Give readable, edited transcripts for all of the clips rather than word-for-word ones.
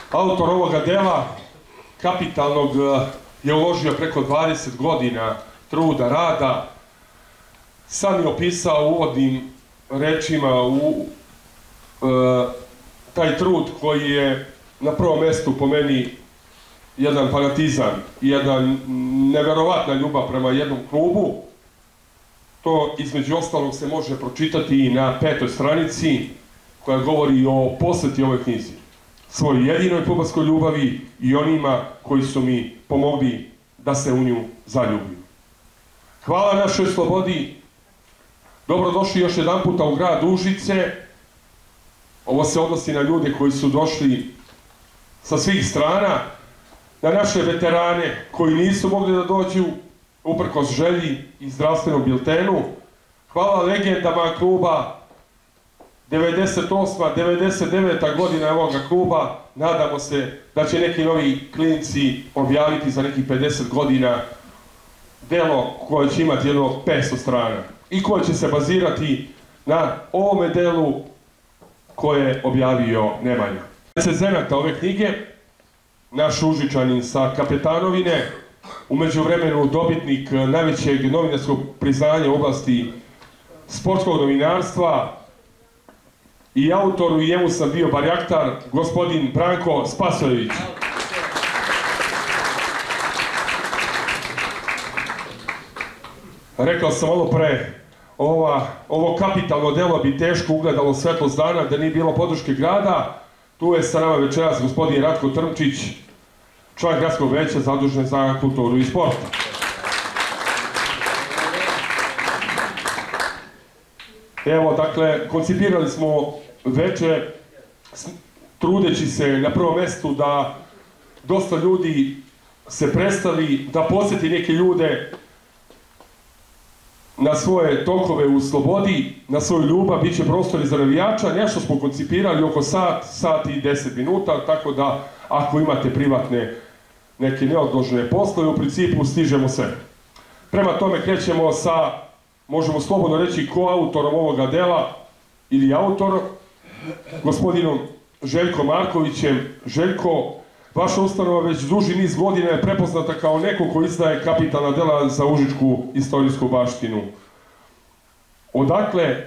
Autor ovoga dela, kapitalnog, je uložio preko 20 godina truda, rada. Sam je opisao uvodnim rečima taj trud koji je na prvom mjestu po meni jedan fanatizam i jedan neverovatna ljubav prema jednom klubu. To između ostalog se može pročitati i na 5. stranici koja govori o posveti ovoj knjizi. Svojoj jedinoj fudbalskoj ljubavi i onima koji su mi pomogli da se u nju zaljubim. Hvala našoj slobodi. Dobrodošli još jedan puta u grad Užice. Ovo se odnosi na ljude koji su došli sa svih strana, na naše veterane koji nisu mogli da dođu uprkos želji i zdravstvenom biltenu. Hvala legendama kluba. 98. 99. godina ovoga kluba. Nadamo se da će neki novi klinci objaviti za nekih 50 godina delo koje će imati jedno 500 strana i koje će se bazirati na ovome delu koje je objavio Nemanja. Recenzenata ove knjige, naš Užičanin sa Kapetanovine, u međuvremenu dobitnik najvećeg novinarskog priznanja u oblasti sportskog novinarstva i autoru, i njemu sam bio barjaktar, gospodin Branko Spasojević. Rekao sam malo pre, ovo kapitalno delo bi teško ugledalo svetlost dana da nije bilo podrške grada. Tu je sa nama večeras gospodin Ratko Trmčić, član gradskog veća zadužen za kulturu i sport. Evo, dakle, koncipirali smo veče, trudeći se na prvom mjestu da dosta ljudi se predstavi, da podsjeti neke ljude na svoje tokove u slobodi, na svoju ljubav. Bit će prostori za navijača. Nešto smo koncipirali oko sat i 10 minuta, tako da ako imate privatne neke neodložene poslove, u principu stižemo sve. Prema tome krećemo sa, možemo slobodno reći, koautorom ovoga dela ili autorom, gospodinom Željkom Markovićem. Željko, vaša ustanova već duži niz godina je prepoznata kao neko ko izdaje kapitalna dela za užičku istorijsku baštinu. Odakle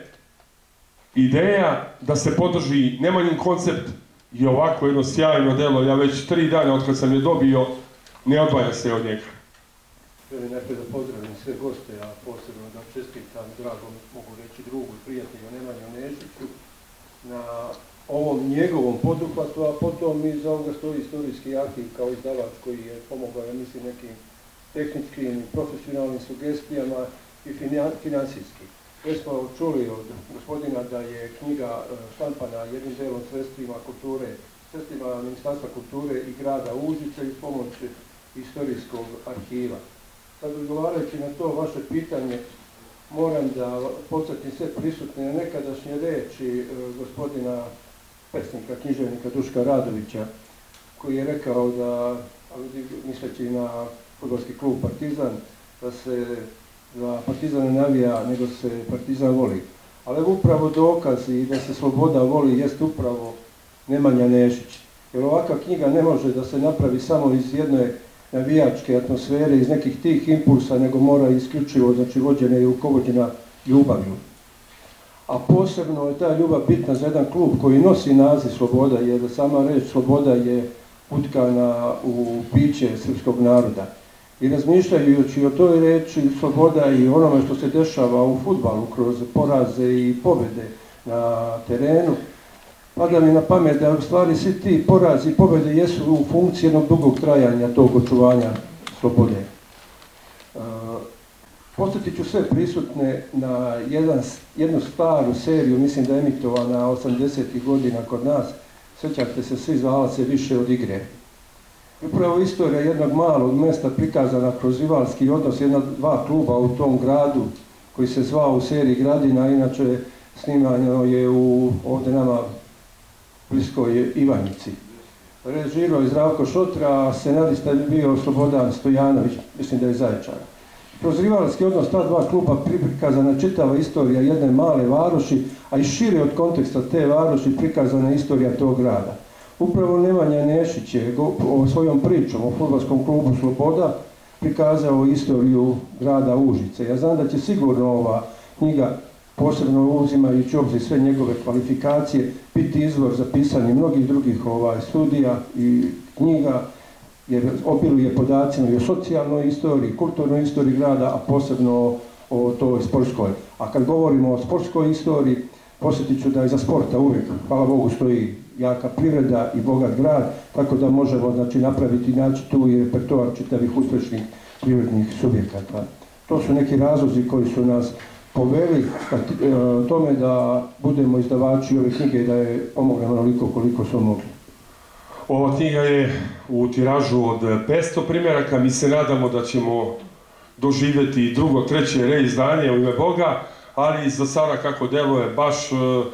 ideja da se podrži Nemanjin koncept i ovako jedno sjajno delo? Ja već 3 dana od kad sam je dobio, ne odvajam se od njega. Želim najprije da pozdravim sve goste, a posebno da čestitam dragom, mogu reći, drugu i prijatelju Nemanju Nešiću na ovom njegovom poduhvatu, a potom i za ovoga stoji istorijski arhiv kao izdavač koji je pomogao, ja mislim, nekim tehničkim i profesionalnim sugestijama i financijski. Već smo čuli od gospodina da je knjiga štampana jednim delom sredstvima kulture, sredstvima Ministarstva kulture i grada Užice i pomoć istorijskog arhiva. Sad, odgovarajući na to vaše pitanje, moram da podsjetim sve prisutne na nekadašnje reči gospodina pesnika, književnika Duška Radovića, koji je rekao da, misleći na fudbalski klub Partizan, da se za Partizan ne navija, nego se Partizan voli. Ali upravo dokaz i da se sloboda voli jest upravo Nemanja Nešić. Jer ovakva knjiga ne može da se napravi samo iz jedne navijačke atmosfere, iz nekih tih impulsa, nego mora isključivo, znači, vođena i rukovođena ljubavlju. A posebno je ta ljubav bitna za jedan klub koji nosi naziv Sloboda, jer sama reč sloboda je utkana u biće srpskog naroda. I razmišljajući o toj reči sloboda i onome što se dešava u fudbalu kroz poraze i pobjede na terenu, pada mi na pamet da u stvari svi ti porazi i pobjede jesu u funkciji jednog dugog trajanja tog očuvanja slobode. Podsjetit ću sve prisutne na jednu staru seriju, mislim da je emitovana 80. godina kod nas. Sjećate se, svi zvala se Više od igre. Upravo istorija jednog malog mjesta prikazana kroz rivalski odnos dva kluba u tom gradu koji se zvao u seriji Gradina, inače snimano je u ovdje nama bliskoj Ivanjici. Režirao je Zdravko Šotra, a scenarista je bio Slobodan Stojanović, mislim da je Zaječar. Kroz rivalski odnos ta dva kluba prikazana je čitava istorija jedne male varoši, a i šire od konteksta te varoši prikazana je istorija tog grada. Upravo Nemanja Nešić je svojom pričom o fudbalskom klubu Sloboda prikazao istoriju grada Užice. Ja znam da će sigurno ova knjiga, posebno uzimajući obzir sve njegove kvalifikacije, biti izvor za pisanje mnogih drugih studija i knjiga, jer obiluje podacima i o socijalnoj istoriji, kulturnoj istoriji grada, a posebno o toj sportskoj. A kad govorimo o sportskoj istoriji, posjetit ću da iza sporta uvijek, hvala Bogu, stoji jaka privreda i bogat grad, tako da možemo napraviti i naći tu i repertoar čitavih uspješnih privrednih subjekata. To su neki razlozi koji su nas poveli tome da budemo izdavači ove knjige i da je pomognemo onoliko koliko smo mogli. Ova knjiga je u tiražu od 500 primjeraka. Mi se nadamo da ćemo doživjeti drugo, treće reizdanje u ime Boga, ali za sada kako deluje baš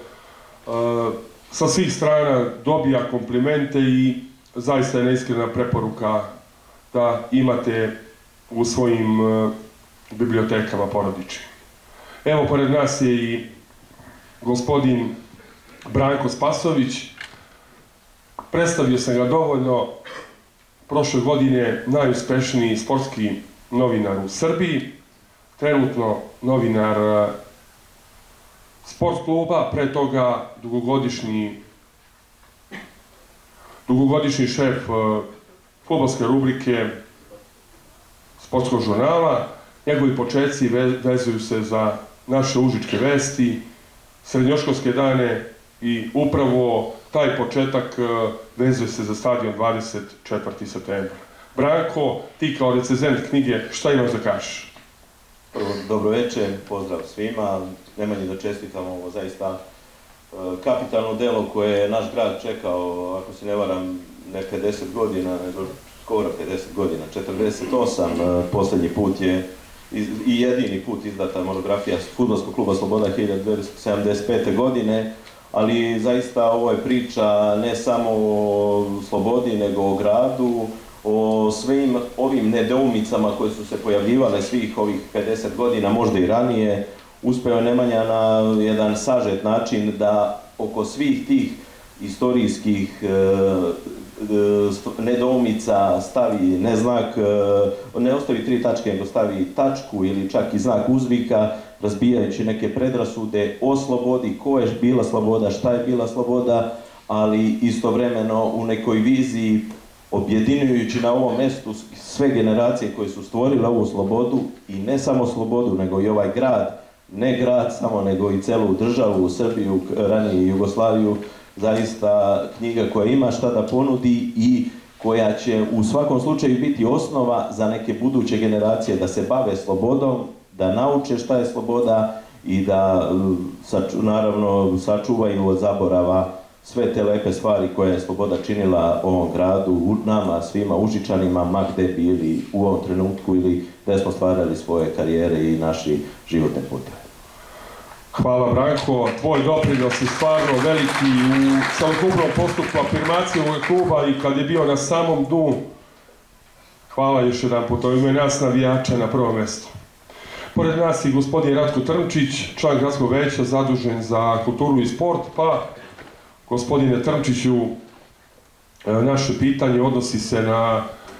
sa svih strana dobija komplimente i zaista je neiskrena preporuka da imate u svojim bibliotekama porodičnim. Evo, pored nas je i gospodin Branko Spasović. Predstavio sam ga dovoljno. Prošle godine najuspešniji sportski novinar u Srbiji, trenutno novinar sport kluba, pre toga dugogodišnji šef fudbalske rubrike sportskog žurnala. Njegovi početci vezuju se za naše užičke vesti, srednjoškolske dane i upravo taj početak vezuje se za stadion 24. septembra. Branko, ti kao recenzent knjige, šta imaš da kažeš? Prvo, dobro večer, pozdrav svima. Nemanji da čestitam ovo zaista kapitalno delo koje je naš grad čekao, ako se ne varam, ne 50 godina, nego skoro 50 godina, 48. Posljednji put je i jedini put izdata monografija Fudbalskog kluba Sloboda 1975. godine, ali zaista ovo je priča ne samo o Slobodi, nego o gradu, o svim ovim nedoumicama koje su se pojavljivale svih ovih 50 godina, možda i ranije. Uspeo je Nemanja na jedan sažet način da oko svih tih istorijskih nedoumica stavi ne znak, ne ostavi 3 tačke, nego stavi tačku ili čak i znak uzvika, razbijajući neke predrasude o slobodi, ko je bila sloboda, šta je bila sloboda, ali istovremeno u nekoj viziji objedinjujući na ovom mjestu sve generacije koje su stvorile ovu slobodu i ne samo slobodu, nego i ovaj grad, ne grad samo, nego i celu državu, Srbiju, ranije Jugoslaviju, zaista knjiga koja ima šta da ponudi i koja će u svakom slučaju biti osnova za neke buduće generacije da se bave slobodom, da nauče šta je sloboda i da naravno sačuvaju od zaborava sve te lepe stvari koje je sloboda činila ovom gradu, nama, svima Užičanima, ma gde bili u ovom trenutku ili gde smo stvarali svoje karijere i naši životne puteve. Hvala Branko, tvoj doprinos je stvarno veliki u celokupnom postupku afirmacije ovog kluba i kad je bio na samom dnu. Hvala još jedan put, u ime nas navijača na prvom mjestu. Pored nas je gospodin Ratko Trnčić, član gradskog veća zadužen za kulturu i sport, pa gospodine Trnčiću, naše pitanje odnosi se na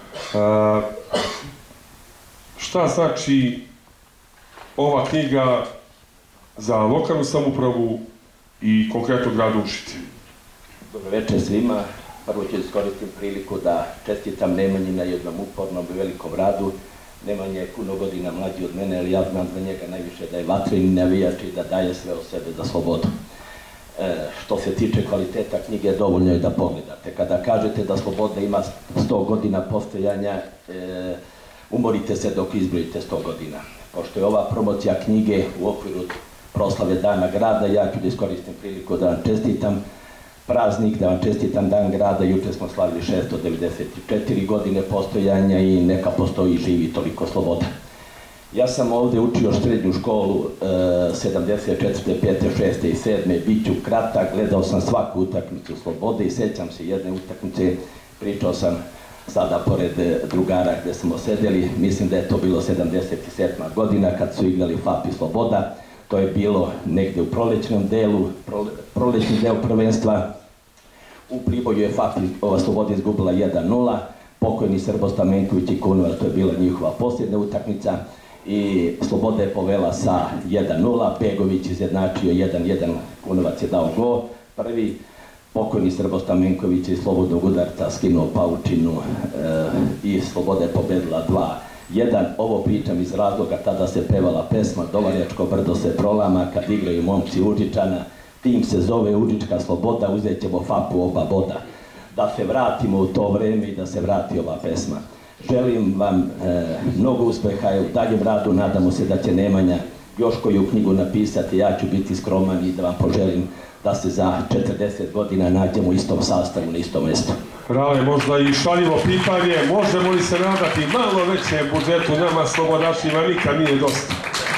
šta znači ova knjiga za lokalnu samoupravu i konkretno grad Užice. Dobro večer svima. Prvo ću iskoristiti priliku da čestitam Nemanji na jednom upornom i velikom radu. Nemanja je puno godina mlađi od mene, ali ja znam za njega najviše da je vatreni navijač i da daje sve od sebe za slobodu. Što se tiče kvaliteta knjige, dovoljno je da pogledate. Kada kažete da Sloboda ima 100 godina postojanja, umorite se dok izbrojite 100 godina. Pošto je ova promocija knjige u okviru proslave Dana grada, ja ću da iskoristim priliku da vam čestitam praznik, da vam čestitam Dan grada. Juče smo slavili 694 godine postojanja i neka postoji i živi toliko sloboda. Ja sam ovdje učio srednju školu 74. 5. 6. i 7. Biću kratak, gledao sam svaku utakmicu Slobode i sjećam se jedne utakmice, pričao sam sada pored drugara gdje smo sedeli, mislim da je to bilo 77. godina kad su igrali FAP i Sloboda. To je bilo negdje u prolećnom delu, prolećni deo prvenstva. U po UEFA ova Sloboda izgubila 1-0, pokojni Srbo Stamenković i Kunovac, to je bila njihova posljednja utakmica i Sloboda je povela sa 1-0, Begović izjednačio 1-1, Kunovac je dao gol prvi, pokojni Srbo Stamenković iz slobodnog udarca skinuo paučinu i Sloboda je pobedila 2-1. Ovo pričam iz razloga, tada se pevala pesma Dolarjačko brdo se prolama kad igraju momci Užičana, tim se zove Užička Sloboda, uzet ćemo fapu oba boda. Da se vratimo u to vreme i da se vrati ova pesma. Želim vam mnogo uspeha u daljem radu, nadamo se da će Nemanja još koju knjigu napisati, ja ću biti skroman i da vam poželim da se za 40 godina nađemo u istom sastavu, na istom mjestu. Rale, možda i šaljivo pitanje, možemo li se nadati malo većem budžetu, nama slobodačima nikad nije dosta.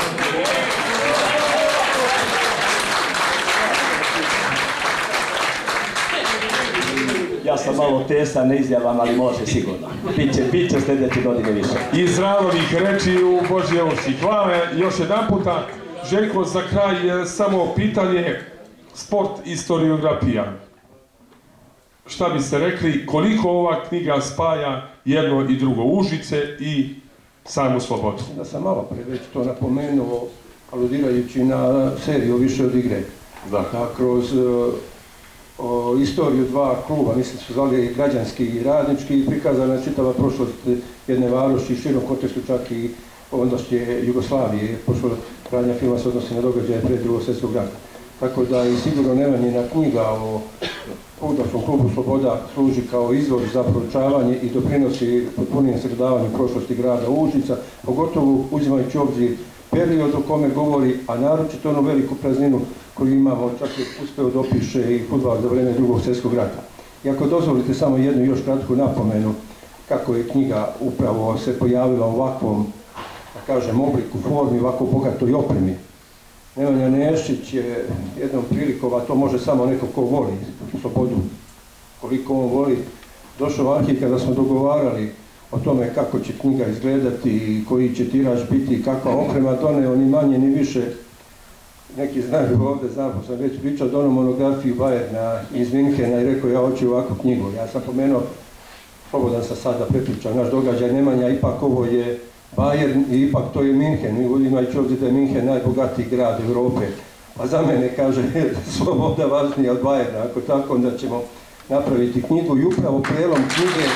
Ja sam malo tesan, ne izjavam, ali može sigurno. Biće sljedeće godine više. Iz Ralovih reči u Božje uši. Hvala još jedan puta. Željko, za kraj samo pitanje, sport, historiografija. Šta biste rekli, koliko ova knjiga spaja jedno i drugo, Užice i samu Slobodu? Da sam malo pre već to napomenuo, aludirajući na seriju Više od igre. Da kroz istoriju dva kluba, mislim su zvali građanski i radnički, prikazana je čitava prošlost jedne varoši, širom kontekstu čak i ondašnje Jugoslavije, pošto radnja filma se odnosi na događaje pred Drugog svjetskog rata. Tako da i sigurno Nemanjina knjiga o Fudbalskom klubu Sloboda služi kao izvor za proučavanje i doprinosi potpunijem sagledavanju prošlosti grada Užica, pogotovo uzimajući obzir period o kome govori, a naročito onu veliku prazninu koju imamo, čak je uspeo da opiše i fudbal za vreme Drugog svjetskog rata. I ako dozvolite samo jednu još kratku napomenu kako je knjiga upravo se pojavila u ovakvom, da kažem, obliku, formi, ovako bogatoj opremi. Nemanja Nešić je jednom prilikom, a to može samo neko ko voli Slobodu, koliko on voli, došao u arhiv kada smo dogovarali o tome kako će knjiga izgledati i koji će tiraž biti i kakva oprema, doneo ni manje ni više. Neki znaju ovdje, znam, sam već pričao do onu monografiju Bayerna iz Minhena i rekao ja hoću ovakvu knjigu. Ja sam pomenuo, slobodan sam sad da prepričam naš događaj, Nemanja, ipak ovo je Bayern i ipak to je Minhen, imajući ovdje da je Minhen najbogatiji grad Europe. A za mene, kaže, Sloboda važnija od Bayerna, ako tako onda ćemo napraviti knjigu i upravo prijelom knjige,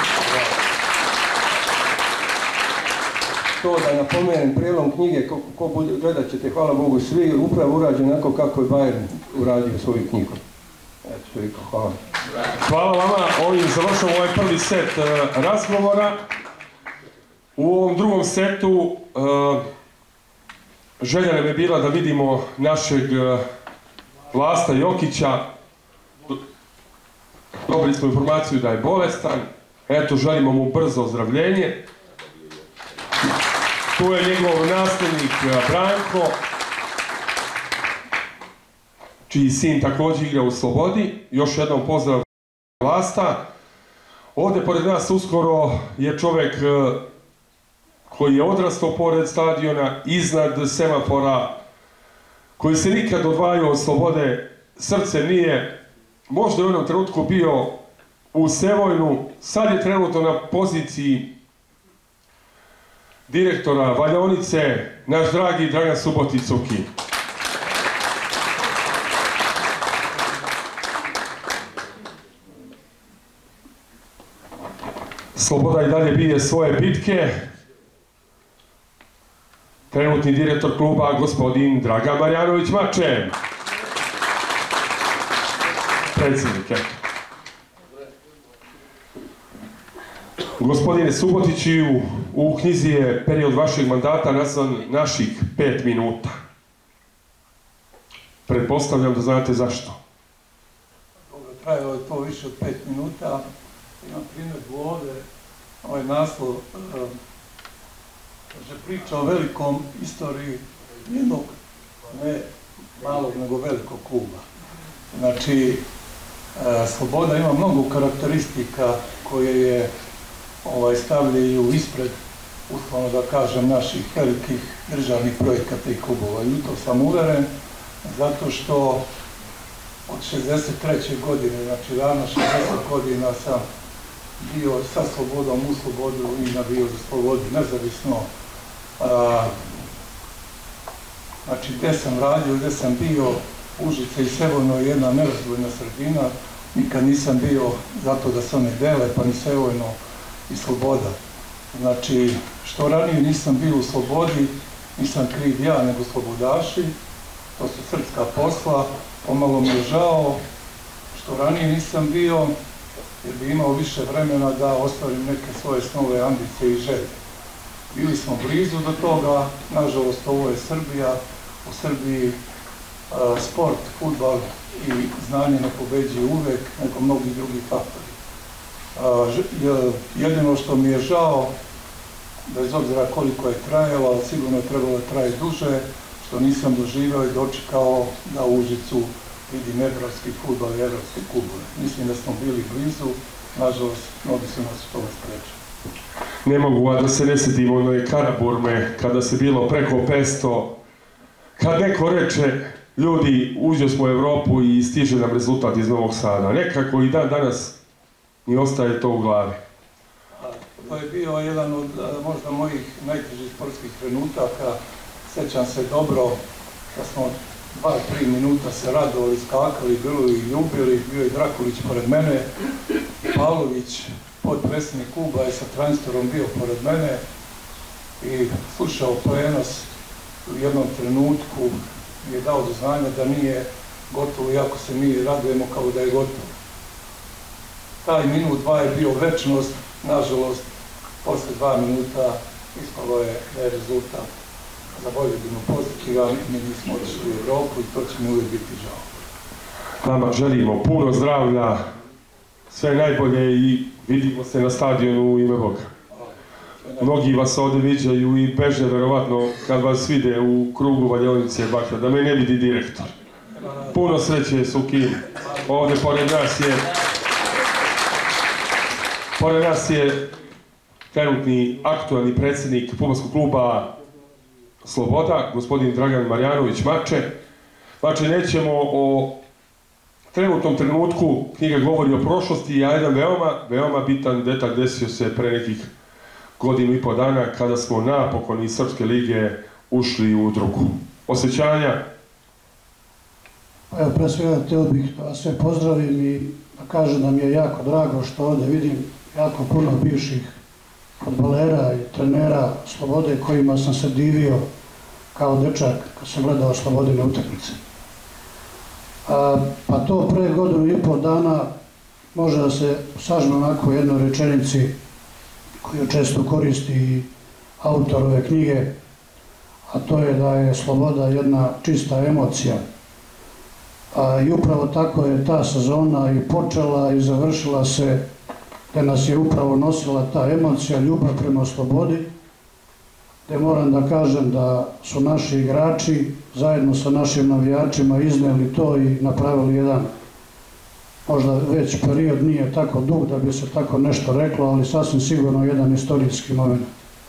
to da napomenem, prijelom knjige, ko bude, gledat ćete, hvala Bogu, svi upravo urađen onako kako je Bayern uradio svoju knjigu. Eto, toliko, hvala. Hvala vama, ovim završamo ovaj prvi set razgovora. U ovom drugom setu želja nam je bila da vidimo našeg Vlasta Jokića. Dobili smo informaciju da je bolestan. Eto, želimo mu brzo ozdravljenje. Tu je njegov nasljednik Branko, čiji sin također igra u Slobodi. Još jednom pozdrav Vlasta. Ovdje pored nas uskoro je čovjek koji je odrastao pored stadiona, iznad semafora, koji se nikad odvajao od Slobode, srce nije, možda u jednom trenutku bio u Sevojnu, sad je trenutno na poziciji direktora valjaonice, naš dragi Dragan Subotić-Cuki. Sloboda i dalje bije svoje bitke. Trenutni direktor kluba, gospodin Dragan Marjanović-Mačem. Predsjednik, eto. Gospodine Subotiću, u knjizi je period vašeg mandata nazvan naših 5 minuta. Pretpostavljam da znate zašto. Dobro, trajalo je to više od 5 minuta. Imam primjedbu ovdje, ovaj naslov kaže priča o velikom istoriji jednog, ne malog, nego velikog kluba. Znači, Sloboda ima mnogo karakteristika koje je stavljaju ispred, uslovno da kažem, naših velikih državnih projekata i klubova. I u to sam uveren, zato što od 63. godine, znači rano 60 godina sam bio sa Slobodom u Slobodu i navio za Slobodu, nezavisno. Znači, gdje sam radio, gdje sam bio, Užice i Sevojno je jedna nerazdvojna sredina, nikad nisam bio zato da se one dele, pa ni Sevojno i Sloboda. Znači, što ranije nisam bio u Slobodi, nisam kriv ja, nego slobodaši, to su srpska posla, pomalo mi je žao što ranije nisam bio, jer bi imao više vremena da ostvarim neke svoje snove, ambicije i želje. Bili smo blizu do toga, nažalost ovo je Srbija, u Srbiji sport, fudbal i znanje ne pobeđuje uvek, nego mnogi drugi faktori. Jedino što mi je žao, bez obzira koliko je trajalo, ali sigurno je trebalo da traje duže, što nisam doživio i dočekao da u Užicu vidim evropski fudbal i evropske klubove. Mislim da smo bili blizu, nažalost, mnogi su nas u tome sprečili. Ne mogu, a da se ne sjetimo onoj Karaburme, kada se bilo preko 500, kad neko reče, ljudi, uđo smo u Evropu i stiže nam rezultat iz Novog Sada. Nekako i dan danas mi ostaje to u glavi. To je bio jedan od možda mojih najtežih sportskih trenutaka. Sjećam se dobro da smo 2-3 minuta se radovali, skakali, bili i ljubili, bio je Drakulić pored mene, Pavlović, potpredsjednik kluba, je sa transtorom bio pored mene i slušao prenos. U jednom trenutku mi je dao do znanja da nije gotovo, iako se mi radujemo kao da je gotovo. Taj minut, dva je bio večnost, nažalost, posle 2 minuta ispalo je da je rezultat za Vojvodinu pozitivan, mi nismo otišli u Evropu i to će mi uvijek biti žao. Vama želimo puno zdravlja, sve najbolje i vidimo se na stadionu u ime Boga. Mnogi vas ovdje viđaju i beže verovatno kad vas vide u krugu Valjaonice Bakra, da me ne vidi direktor. Puno sreće, Sukin. Ovdje pored nas je trenutni aktualni predsjednik fudbalskog kluba Sloboda, gospodin Dragan Marjanović Mače. Znači, nećemo o trenutnom trenutku, knjiga govori o prošlosti, a jedan veoma bitan detalj desio se pre nekih godinu i po dana kada smo napokon iz Srpske lige ušli u drugu. Osjećanja? Evo, pre svega htio bih da vas sve pozdravim i da kažem da mi je jako drago što ovdje vidim jako puno bivših fudbalera i trenera Slobode kojima sam se divio kao dečak kad sam gledao Slobodine utakmice. Pa to pre godinu i po dana može da se sažme onako u jednoj rečenici koju često koristi autor ove knjige, a to je da je sloboda jedna čista emocija. I upravo tako je ta sezona i počela i završila se, gde nas je upravo nosila ta emocija, ljubav prema slobodi, gde moram da kažem da su naši igrači zajedno sa našim navijačima izneli to i napravili jedan, možda već period nije tako dug da bi se tako nešto reklo, ali sasvim sigurno jedan istorijski moment.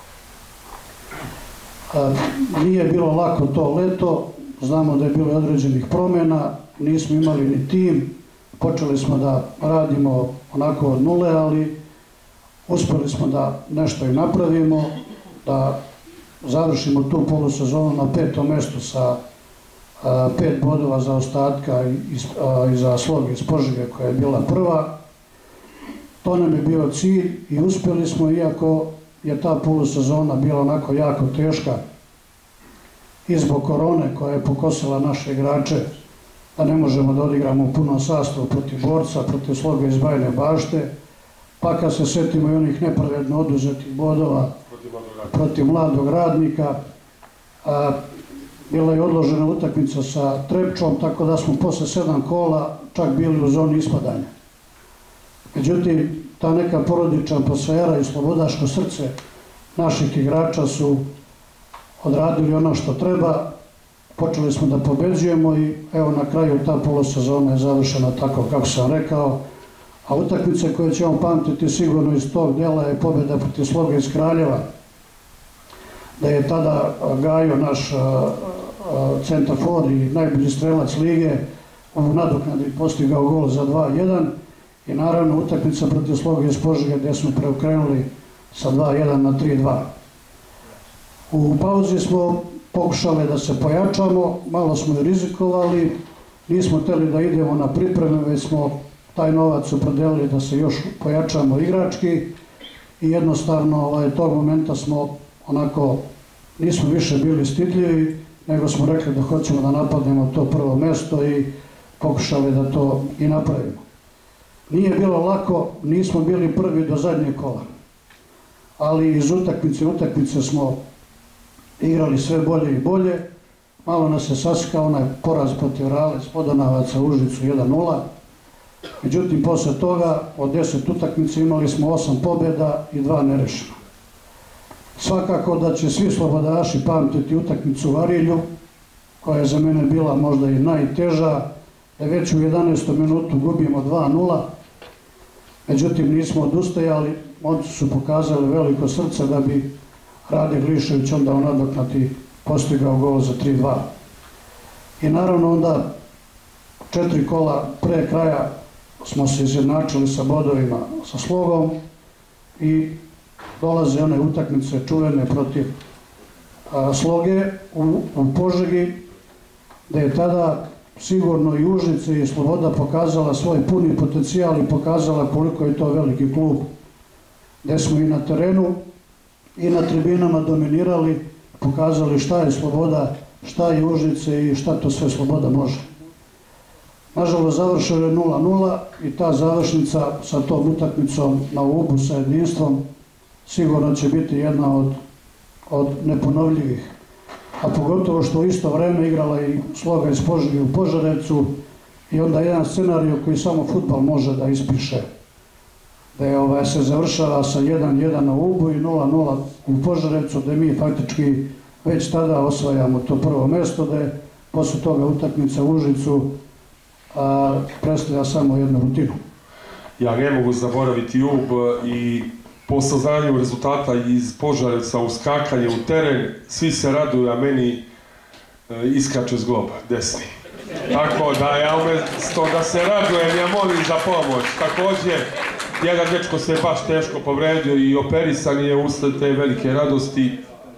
Nije bilo lako to leto, znamo da je bilo određenih promjena, nismo imali ni tim, počeli smo da radimo onako od nule, ali uspjeli smo da nešto i napravimo, da završimo tu polusezonu na 5. mjestu sa 5 bodova za ostatka i za Slog iz Požege koja je bila prva. To nam je bio cilj i uspjeli smo, iako je ta polusezona bila onako jako teška i zbog korone koja je pokosila naše igrače, da ne možemo da odigramo u punom sastavu protiv Borca, protiv Sloga iz Bajine Bašte, pa kad se setimo i onih nepravedno oduzetih bodova protiv Mladog Radnika, bila je odložena utakmica sa Trepčom, tako da smo posle 7 kola čak bili u zoni ispadanja. Međutim, ta neka porodična atmosfera i slobodaško srce naših igrača su odradili ono što treba, počeli smo da pobeđujemo i evo na kraju ta polosezona je završena tako kako sam rekao, a utakmice koje ćemo pamtiti sigurno iz tog dela je pobjeda protiv Sloga iz Kraljeva, da je tada Gajo, naš centarfor i najbolji strelac lige, u nadoknadi postigao gol za 2-1 i naravno utakmica protiv Sloge iz Požege gdje smo preokrenuli sa 2-1 na 3-2. U pauzi smo pokušali da se pojačamo, malo smo i rizikovali, nismo htjeli da idemo na pripreme, već smo taj novac opredelili da se još pojačamo igrački i jednostavno tog momenta smo onako, nismo više bili stidljivi, nego smo rekli da hoćemo da napadnemo to prvo mesto i pokušali da to i napravimo. Nije bilo lako, nismo bili prvi do zadnjeg kola, ali iz utakmice smo igrali sve bolje i bolje. Malo nas je sasikao onaj poraz protiv Reala iz Podunavaca u Užicu 1-0. Međutim, posle toga od 10 utakmica imali smo 8 pobjeda i 2 nerešena. Svakako da će svi slobodaši pamtiti utakmicu u Arilju, koja je za mene bila možda i najteža, da već u 11. minutu gubimo 2-0. Međutim, nismo odustajali, momci su pokazali veliko srce da bi Rade Glišević onda u nadoknadi postigao gol za 3-2. I naravno onda 4 kola pre kraja smo se izjednačili sa bodovima sa Slogom i dolaze one utakmice čuvene protiv Sloge u Požegi, gde je tada sigurno i Užice i Sloboda pokazala svoj puni potencijal i pokazala koliko je to veliki klub, gde smo i na terenu i na tribinama dominirali, pokazali šta je Sloboda, šta je Užice i šta to sve Sloboda može. Nažalost, završeno je 0-0 i ta završnica sa tom utakmicom na Ubu sa jedinstvom sigurno će biti jedna od neponovljivih. A pogotovo što u isto vreme igrala i Sloga iz Požege u Požarecu i onda jedan scenarij koji samo fudbal može da ispiše. Da se završava sa 1-1 na Ubu i 0-0 u Požarecu, da mi faktički već tada osvajamo to prvo mesto, da je posle toga utakmica u Užicu predstavlja samo jednu rutinu. Ja ne mogu zaboraviti Ub i po saznanju rezultata iz Požarevca u skakanje u teren, svi se raduju, a meni iskače zglob desni. Tako da ja umjesto da se radujem, ja molim za pomoć. Također, jedan dečko se baš teško povredio i operisan je usled te velike radosti.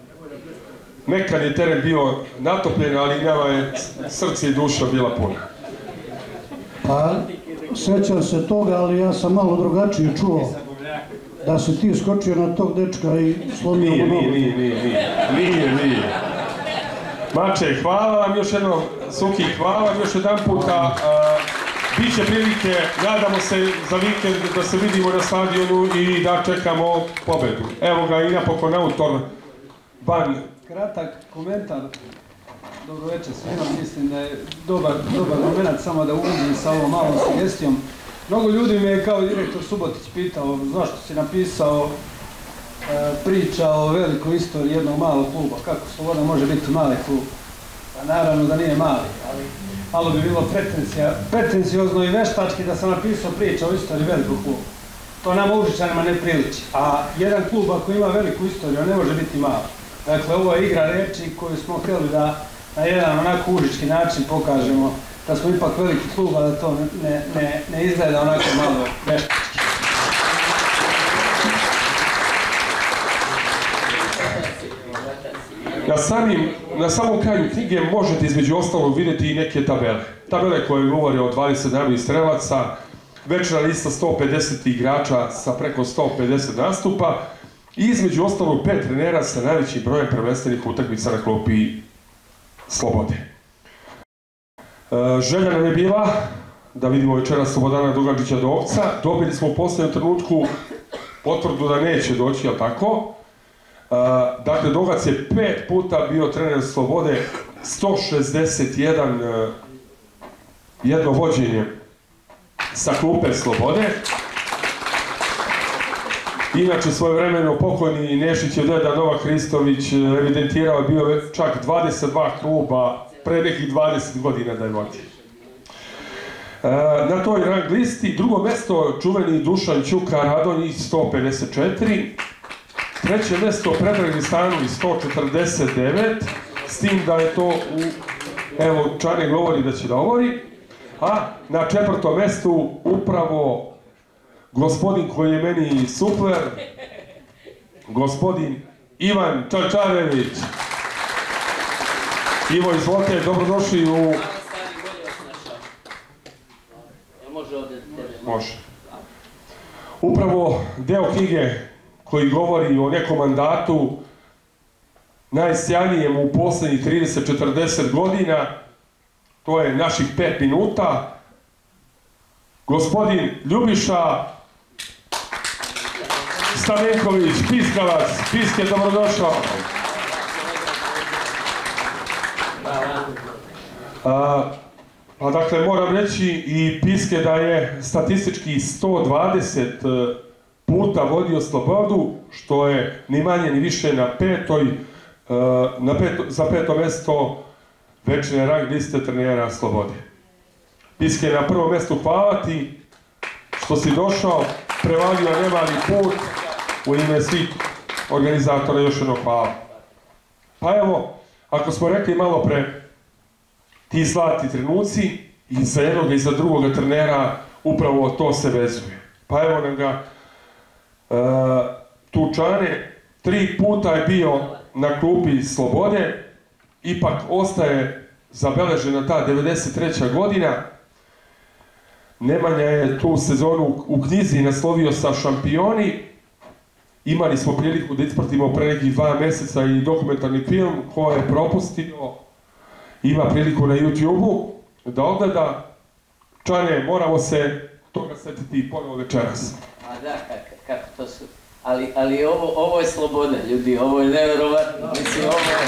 Nekad je teren bio natopljen, ali nama je srce i duša bila puna. Pa, sećam se toga, ali ja sam malo drugačije čuo da se ti skočio na tog dečka i slomio mu nogu. Nije. Mače, hvala vam još jednom, Suki, hvala vam još jedan puta. Biće prilike, nadamo se za vikend da se vidimo na stadionu i da čekamo pobedu. Evo ga i napokon autor Ban. Kratak komentar. Dobro večer svima, mislim da je dobar moment, samo da uđem sa ovom malom sugestijom. Mnogo ljudi me je kao direktor Subotić pitao zašto si napisao priča o velikoj istoriji jednog malog kluba, kako Sloboda može biti mali klub. Pa naravno da nije mali, ali malo bi bilo pretencijozno i veštački da sam napisao priča o istoriji velikog kluba. To nama Užičanima ne priliči, a jedan klub ako ima veliku istoriju ne može biti mali. Dakle, ovo je igra reči koju smo htjeli da na jedan onako užički način pokažemo da smo ipak veliki klub, a da to ne izgleda onako malo veštački. Na samom kraju knjige možete između ostalog vidjeti i neke tabele. Tabele koje govore o 20 najboljih strelaca, večera lista 150 igrača sa preko 150 nastupa i između ostalog 5 trenera sa najvećim brojem prvenstvenih utakmica na klopi Slobode. Želja nam je bila da vidimo večeras Slobodana Dugančića Dovca. Dobili smo u posljednjem trenutku potvrdu da neće doći, jel tako? Dakle, Dogac je 5 puta bio trener Slobode, 161 jedno vođenje sa klupe Slobode. Inače, svojevremeno pokojni Nešićev deda Novak Hristović evidentirao je bio čak 22 kluba pre nekih 20 godina da je vodio. Na toj rang listi drugo mesto čuveni Dušan Ćuka Radonjić 154, treće mesto Predrag Stanović 149, s tim da je to evo Čane govori da će da govori, A na 4. mestu upravo gospodin koji je meni super, gospodin Ivan Čačarević. Ivo, izvolite, dobrodošli u... Može. Upravo deo knjige koji govori o nekom mandatu najsjajnijem u poslednjih 30-40 godina, to je naših 5 minuta. Gospodin Ljubiša Stamenković, Piskavac. Piske, dobrodošao. Pa dakle, moram reći i Piske da je statistički 120 puta vodio Slobodu, što je ni manje ni više na za 5. mesto večne rang liste trenera Slobode. Piske, na prvom mestu hvala ti što si došao, prevalio nemali put, u ime svih organizatora još jedno hvala. Pa evo, ako smo rekli malo pre, ti zlatni trenuci, i za jednog i za drugoga trenera upravo to se vezuje. Pa evo nam ga Tučane, 3 puta je bio na klupi Slobode, ipak ostaje zabeležena ta 93. godina. Nemanja je tu sezonu u knjizi naslovio sa šampioni. Imali smo priliku da ispratimo pre nekih 2 meseca i dokumentarni film ko je propustio. Ima priliku na YouTube-u da ogleda. Čane, moramo se toga setiti ponovo večeras. A da, kako to su... Ali ovo je sloboda, ljudi, ovo je nevjerovatno. Mislim,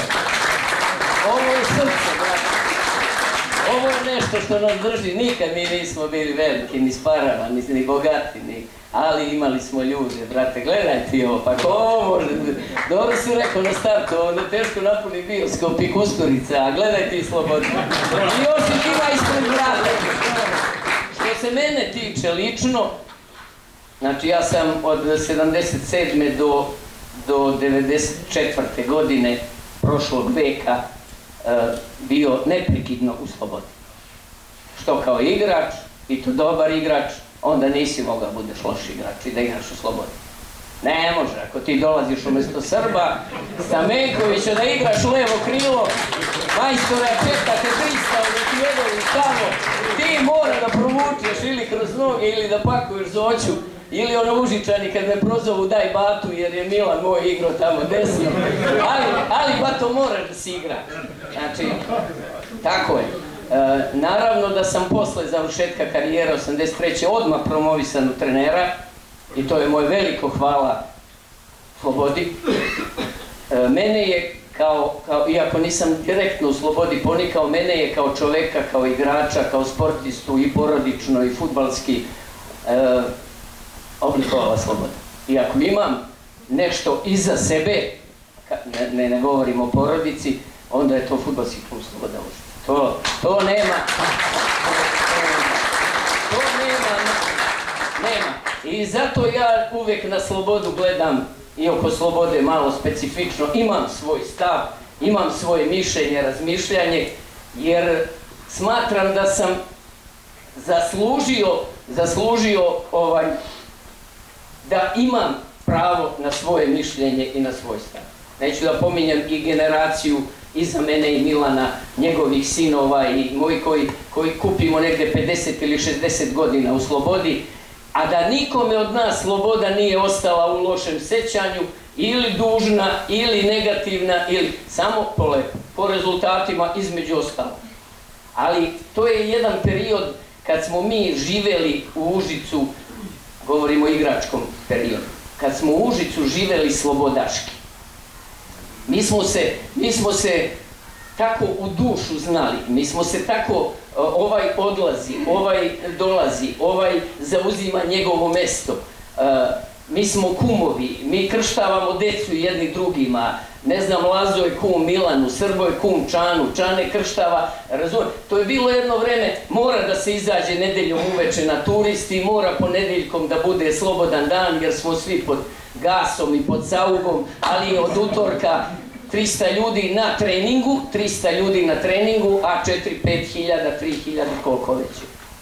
ovo je srce, brate. Ovo je nešto što nas drži. Nikad mi nismo bili veliki, ni sparava, ni bogati, ali imali smo ljude, brate. Gledaj ti ovo, pa ko ovo može... Dobro si rekao na startu, onda teško napuni bioskop i Kusturica, a gledaj ti Slobodu. I još i ima ispred vrata. Što se mene tiče lično, znači ja sam od 77. do 94. godine prošlog veka bio neprekidno u Slobodi. Što kao igrač, i to dobar igrač, onda nisi mogao budeš loš igrač i da igraš u Slobodi. Ne može, ako ti dolaziš umjesto Srba, Stamenkovića da igraš levo krilo, majstora četate 300, da ti jedovi tamo, ti mora da provučeš ili kroz noge ili da pakuješ zoću, ili ono Užičani kad me prozovu daj batu jer je Milan moj igrao tamo desno, ali bato moraš da si igra. Znači, tako je. Naravno da sam posle završetka karijera 83. odmah promovisan u trenera i to je moj veliko hvala Slobodi. Mene je iako nisam direktno u Slobodi ponikao, mene je kao čoveka, kao igrača, kao sportistu i porodično i fudbalski oblikovala Sloboda. I ako imam nešto iza sebe, ne govorim o porodici, onda je to fudbalski klub Sloboda Užice. To nema. I zato ja uvek na Slobodu gledam i oko Slobode malo specifično. Imam svoj stav, imam svoje mišljenje, razmišljanje, jer smatram da sam zaslužio da imam pravo na svoje mišljenje i na svoj stav. Neću da pominjem i generaciju iza mene i Milana, njegovih sinova i moji koji kupimo negde 50 ili 60 godina u Slobodi, a da nikome od nas Sloboda nije ostala u lošem sećanju, ili dužna, ili negativna, ili samo po rezultatima između ostalo. Ali to je jedan period kad smo mi živeli u Užicu, govorimo o igračkom periodu, kad smo u Užicu živeli slobodaški. Mi smo se tako u dušu znali, mi smo se tako, ovaj odlazi, ovaj dolazi, ovaj zauzima njegovo mesto. Mi smo kumovi, mi krštavamo decu jedni drugima, ne znam, Lazo je kum Milanu, Srbo je kum Čanu, Čane krštava, razumem. To je bilo jedno vreme, mora da se izađe nedeljom uveče na turisti, mora ponedeljkom da bude slobodan dan, jer smo svi pod gasom i pod saugom, ali od utorka 300 ljudi na treningu, a 4-5 hiljada, 3 hiljada, koliko već.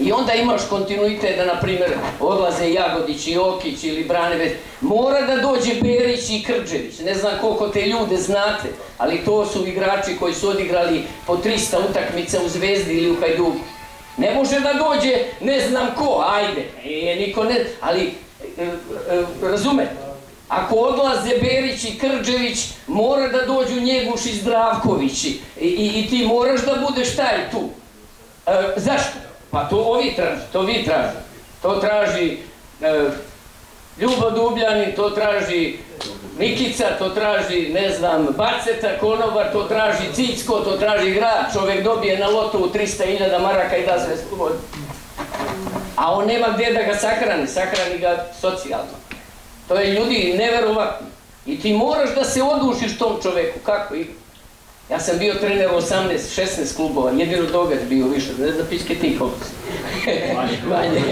I onda imaš kontinuitet da, na primjer, odlaze Jagodić i Okić ili Branevec. Mora da dođe Berić i Krđević. Ne znam koliko te ljude znate, ali to su igrači koji su odigrali po 300 utakmica u Zvezdi ili u Hajduku. Ne može da dođe ne znam ko, ajde, niko ne, ali razumete, ako odlaze Berić i Krđević, mora da dođu Njeguš i Zdravković i ti moraš da budeš taj tu. Zašto? Pa to ovi traži, to vi traži. To traži Ljubo Dubljanin, to traži Mikica, to traži, ne znam, Baceta, Konobar, to traži Cicko, to traži grad. Čovjek dobije na lotovu 300.000 maraka i da sve slobodi. A on nema gdje da ga sahrani ga socijalno. To je ljudi neverovatno. I ti moraš da se odušiš tom čoveku, kako igra. Ja sam bio trener u 18-16 klubova, jedino Događ bio više, ne znam piske ti koliko si. Manje.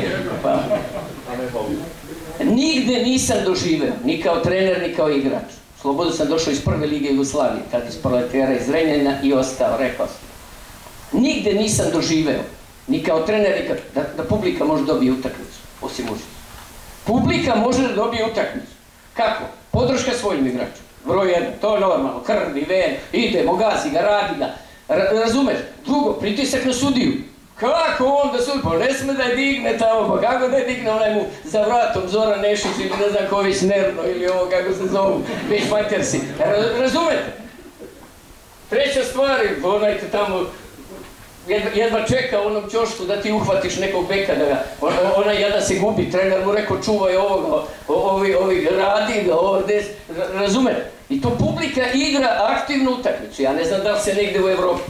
Nigde nisam doživeo, ni kao trener, ni kao igrač. Slobodno sam došao iz prve lige Jugoslavije, kad iz Proletera, iz Renjanina i ostao, rekao sam. Nigde nisam doživeo, ni kao trener, ni kao, da publika može dobije utakmicu, osim užica. Publika može da dobije utakmicu. Kako? Podrška svojim igračima. Broj 1, to je normalno, krvi, ven, idemo, gazi ga, radi ga. Razumeš? Drugo, pritisak na sudiju. Kako on da sudi? Pa ne sme da je digne tamo, pa kako da je digne onaj mu za vratom Zoran Nešić ili ne znam ko već Nerno ili ovo kako se zovu, već Fajtersi. Razumete? Treća stvar, onaj te tamo jedva čeka onom ćošku da ti uhvatiš nekog beka da ga, onaj jedan se gubi, trener mu rekao čuvaj ovoga, ovi radi ga, ovdje, razumete? I to publika igra aktivnu utakmicu, ja ne znam da li se negde u Evropi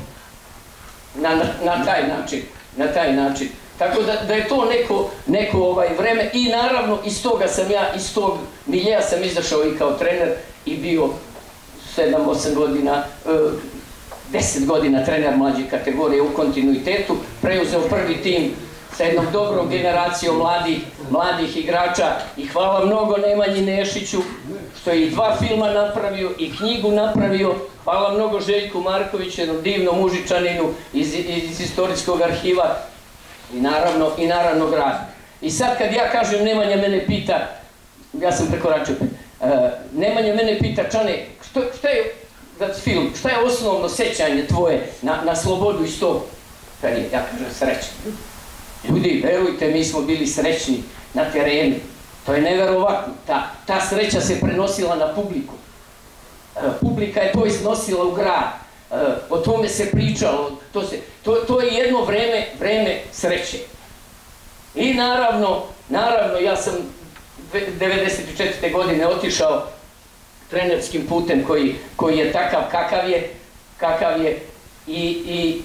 na taj način. Tako da je to neko vreme i naravno iz toga sam ja, iz tog miljeja sam izašao i kao trener i bio 7-8 godina, 10 godina trener mlađe kategorije u kontinuitetu, preuzeo prvi tim sa jednom dobrom generacijom mladih igrača i hvala mnogo Nemanji Nešiću što je i 2 filma napravio i knjigu napravio, hvala mnogo Željku Markoviću, jednom divnom Užičaninu iz istorijskog arhiva i naravno gradu. I sad kad ja kažem Nemanja mene pita, ja sam prekoračio, Nemanja mene pita Čane, šta je film, šta je osnovno sećanje tvoje na slobodu iz tog perioda? Ja kažem srećan. Ljudi, verujte, mi smo bili srećni na terenu. To je neverovatno. Ta sreća se prenosila na publiku. Publika je to iznosila u grad. O tome se pričalo. To je jedno vreme sreće. I naravno, ja sam 1994. godine otišao trenerskim putem koji je takav kakav je i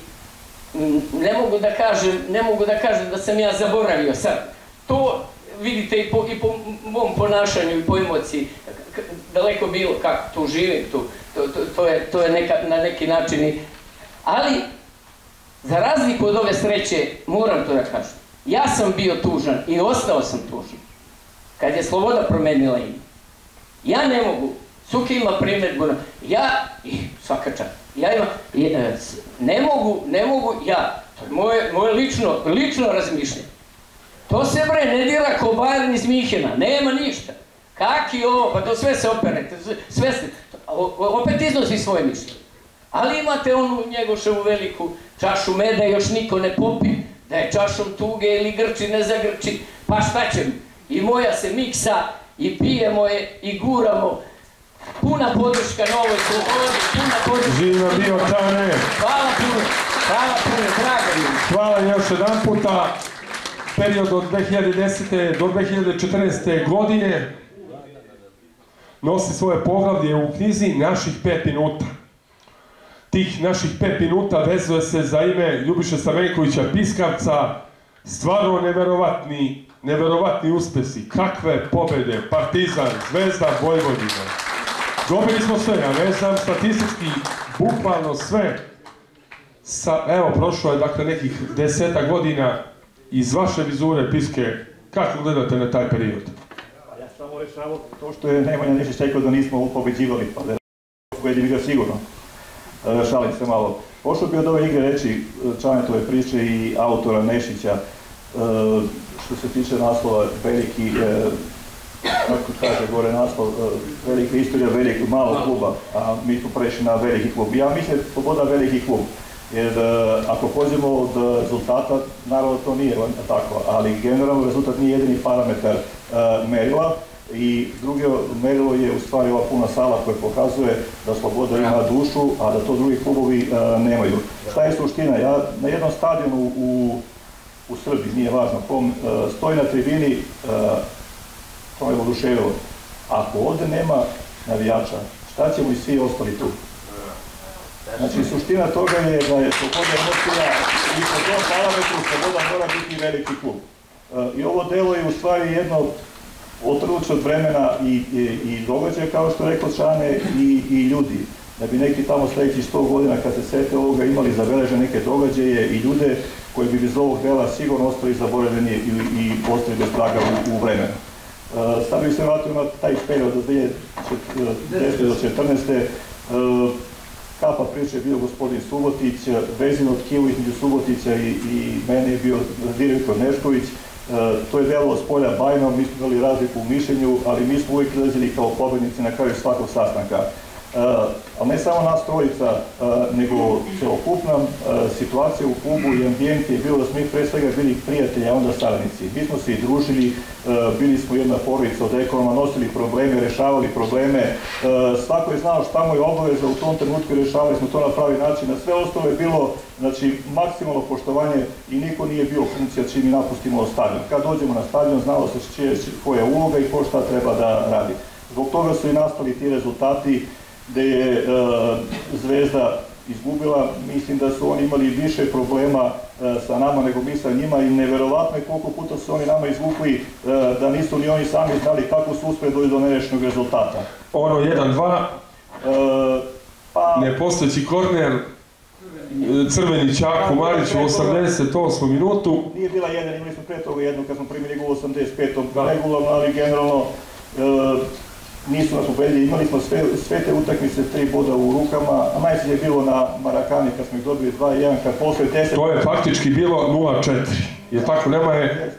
ne mogu da kažem da sam ja zaboravio sad. To vidite i po mom ponašanju i po emociji, daleko bilo kako, tu živim, to je na neki način. Ali, za razliku od ove sreće, moram to da kažem, ja sam bio tužan i ostao sam tužan. Kad je Sloboda promenila ime. Ja ne mogu, Suki ima primjedbu, svaka čast, ne mogu ja, to je moje lično razmišljanje. To se ne dira ko Bayern iz Minhena, nema ništa. Kaki ovo, pa to sve se operete, opet iznosi svoje mišljenje. Ali imate onu Njegoševu veliku čašu meda, još niko ne popi, da je čašom tuge ili grči, ne zagrči, pa šta ćemo? I moja se miksa, i pijemo je, i guramo. Puna podrška Novoj Slobodi, puna podrška. Živno bio Čane. Hvala puno, drago mi. Hvala još jedan puta. Period od 2010. do 2014. godine nosi svoje poglavlje u knjizi Naših 5 minuta. Tih naših 5 minuta vezuje se za ime Ljubiše Stamenkovića Piskavca, stvarno neverovatni uspesi. Kakve pobede, Partizan, Zvezda, Vojvodina. Dobili smo sve, ja ne znam, statistički, bukvalno sve. Evo, prošlo je dakle nekih 10 godina iz vaše vizure, Piske, kako gledate na taj period? Ja samo rešavam to što je Nemanja Nešić rekao da nismo pobeđivali, pa da je koji je bio sigurno. Šalim se malo. Pošto bi od ove igre reći Čanetove priče i autora Nešića, što se tiče naslova veliki, kako kaže gore naslov, velika istorija velikog malog kluba, a mi smo prešli na veliki klub. Ja mislim Sloboda veliki klub, jer ako pođemo od rezultata, naravno to nije tako, ali generalno rezultat nije jedini parametar merila. I drugo merilo je u stvari ova puna sala koja pokazuje da Sloboda ima dušu, a da to drugi klubovi nemaju. Šta je suština? Ja na jednom stadionu u Srbiji, nije važno kom, stoji na tribini, to me oduševilo. Ako ovde nema navijača, šta ćemo i svi ostali tu? Znači, suština toga je da je Sloboda emocija i po tom parametru Sloboda mora biti veliki klub. I ovo delo je u stvari jedno otrvuće od vremena i događaja, kao što rekao Šane, i ljudi. Da bi neki tamo sledećih 100 godina, kad se sete ovoga, imali zabeležene neke događaje i ljude koji bi bez ovog dela sigurno ostali zaboravljeni i ostali bez traga u vremenu. Sad bih se vratio na taj period od 2010. do 2014. Kapa priče je bio gospodin Subotić, vezino tkivo između Subotića i mene je bio direktor Nešković. To je delovalo s polja bajno, mi smo imali razliku u mišljenju, ali mi smo uvijek izlazili kao pobednici na kraju svakog sastanka. Ali ne samo nas trojica, nego celokupna situacija u klubu i ambijent je bilo da smo mi pre svega bili prijatelji, a onda saradnici. Mi smo se i družili, bili smo jedna porodica od ekonoma, nosili probleme, rešavali probleme. Svako je znao šta mu je obaveza u tom trenutku i rešavali smo to na pravi način. Na sve ostalo je bilo maksimalno poštovanje i niko nije bio funkcija čim mi napustimo stadion. Kad dođemo na stadion, znalo se koja je uloga i ko šta treba da radi. Zbog toga su i nastali ti rezultati gde je Zvezda izgubila. Mislim da su oni imali više problema sa nama nego mi sa njima i neverovatno je koliko puta su oni nama izvukli da nisu ni oni sami znali kako su uspeli doći do nerešenog rezultata. Ono 1-2, nepostojeći korner, crveni Čako Marić u 88. minutu. Nije bila jedan, imali smo pre toga jednu kad smo primili gol u 85. regularno, ali generalno nisu nas pobedili, imali smo sve te utakmice, 3 boda u rukama, a najsilje je bilo na Marakani kad smo ih dobili 2-1, kad posle 10... To je faktički bilo 0-4, jer tako nema je...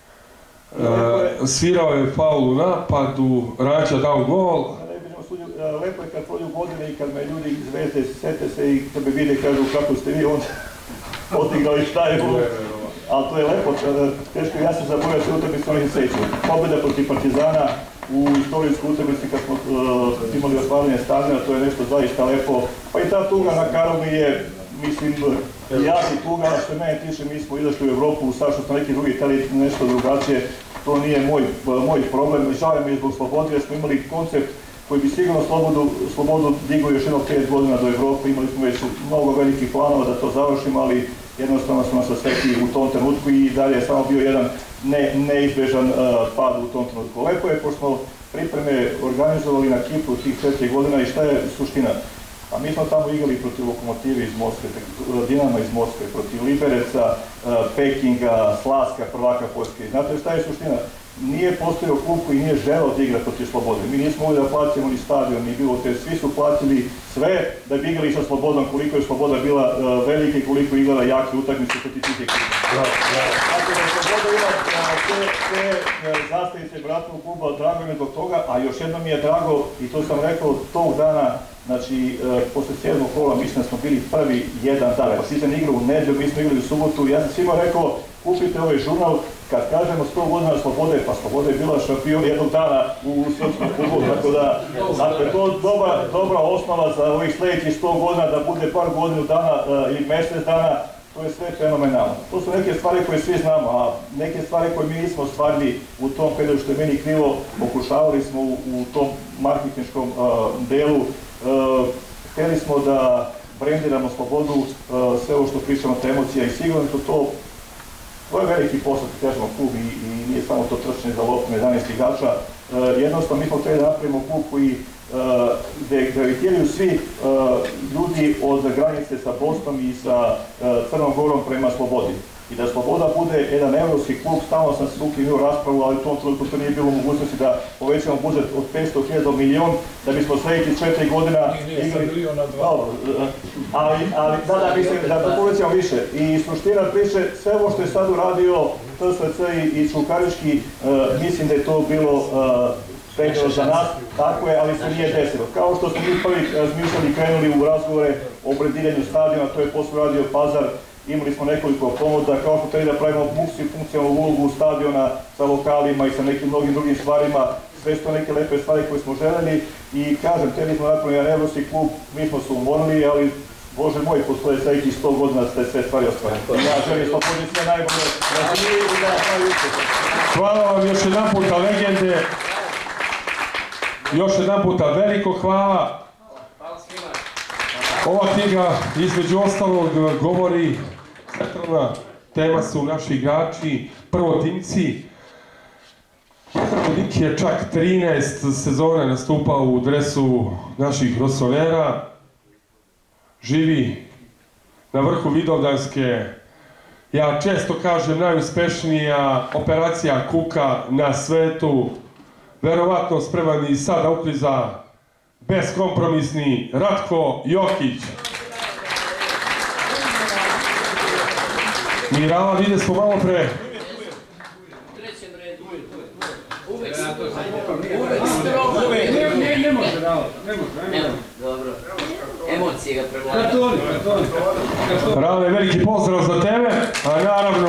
Svirao je faul u napadu, Rađa dao gol. Lepo je kad prođu godine i kad me ljudi iz Zvezde sete se i kad me vide kažu kako ste vi onda odigrali šta je bilo. Ali to je lepo, teško, ja sam zaboravio sve utakmice, oni se seću. Pobjeda protiv Partizana u istorijskoj utakmici kad smo imali otvaranje stadiona, to je nešto zaista lepo. Pa i ta tuga na Karlovni je, mislim, jak i tuga, što je mene tiče, mi smo izašli u Evropu, sad što smo neki drugi hteli nešto drugačije, to nije moj problem. Žao mi je zbog Slobode, jer smo imali koncept koji bi sigurno Slobodu digao još jedno 5 godina do Evrope. Imali smo već mnogo velikih planova da to završimo, ali jednostavno smo nas osvetili u tom trenutku i dalje je samo bio jedan neizbežan pad u tom trenutku. Lepo je, pošto smo pripreme organizovali na Kipru tih 4 godina i šta je suština? A mi smo tamo igrali protiv Lokomotive iz Moskve, Dinama iz Moskve, protiv Libereca, Pekinga, Slaska, prvaka Poljske. Znate šta je suština? Nije postojao klub koji nije želeo da igra protiv Slobode. Mi nismo mogli da plaćamo ni stadion, ni bilo te. Svi su platili sve da bi igrali sa Slobodom, koliko je Sloboda bila velika i koliko je igrala jake utakmice protiv tih ekipa. Tako da Sloboda ima te zastavice bratnog kluba, drago mi je zbog toga, a još jedno mi je drago, i to sam rekao tog dana, znači, posle 7. kola, mislim da smo bili prvi jedan dan, pa si sam igrao u nedelju, mi smo igrali u subotu, ja sam svima rekao, kupite ovaj žurnal, kad kažemo 100 godina Slobode, pa Sloboda je bila šampion jednog dana u srpskom klubu, tako da, dakle, to je dobra osnova za ovih sledećih 100 godina, da bude par godinu dana ili mesec dana, to je sve fenomenalno. To su neke stvari koje svi znamo, a neke stvari koje mi nismo ostvarili u tom periodu, što je meni krivo, pokušavali smo u tom marketinškom delu, hteli smo da brendiramo Slobodu, sve ovo što pričamo od emocija i sigurno to je veliki posao, da kažemo, klub i nije samo to trčanje za loptom 11 igrača. Jednostavno, mi smo hteli da napravimo klub koji gde gravitiraju svi ljudi od granice sa Bosnom i sa Crnom Gorom prema Slobodi. I da Sloboda bude jedan evropski klub, stalno sam se ukinuo raspravu, ali u tom trenutku to nije bilo mogućnosti da povećamo budžet od 500.000 do milion, da bismo sledećih 4 godina igrali... Ali da, mislim, da to povećamo više. I suština priče, sve ovo što je sad uradio TSC i Čukarički, mislim da je to bilo previše za nas, tako je, ali se nije desilo. Kao što smo mi prvi razmišljali, krenuli u razgovore o brediranju stadiona, to je posle radio Pazar, imali smo nekoliko ponuda, kao što treba da pravimo funkcionalnu ulogu stadiona sa lokalima i sa nekim mnogim drugim stvarima, sve su neke lepe stvari koje smo želeli i kažem, htjeli smo napraviti jedan evropski klub, mi smo se umorili, ali Bože moj, postoje sljedećih 100 godina ste sve stvari ostvarili. Ja želim slobodi sve najbolje, da se i da napravi uspjeh. Hvala vam još jedan puta, legende. Još jedan puta veliko hvala. Ova knjiga, između ostalog, govori, centralna tema su naši igrači, prvotimci. Jedan od njih je čak 13 sezona nastupao u dresu naših Rosolera. Živi na vrhu Vidovdanske. Ja često kažem najuspešnija operacija kuka na svetu. Verovatno spreman i sada ukliza beskompromisni Ratko Jokić. Mirala, vide smo malo pre. Ne može, dobro. Emocije ga prevladaju. Rale, veliki pozdrav za tebe, a naravno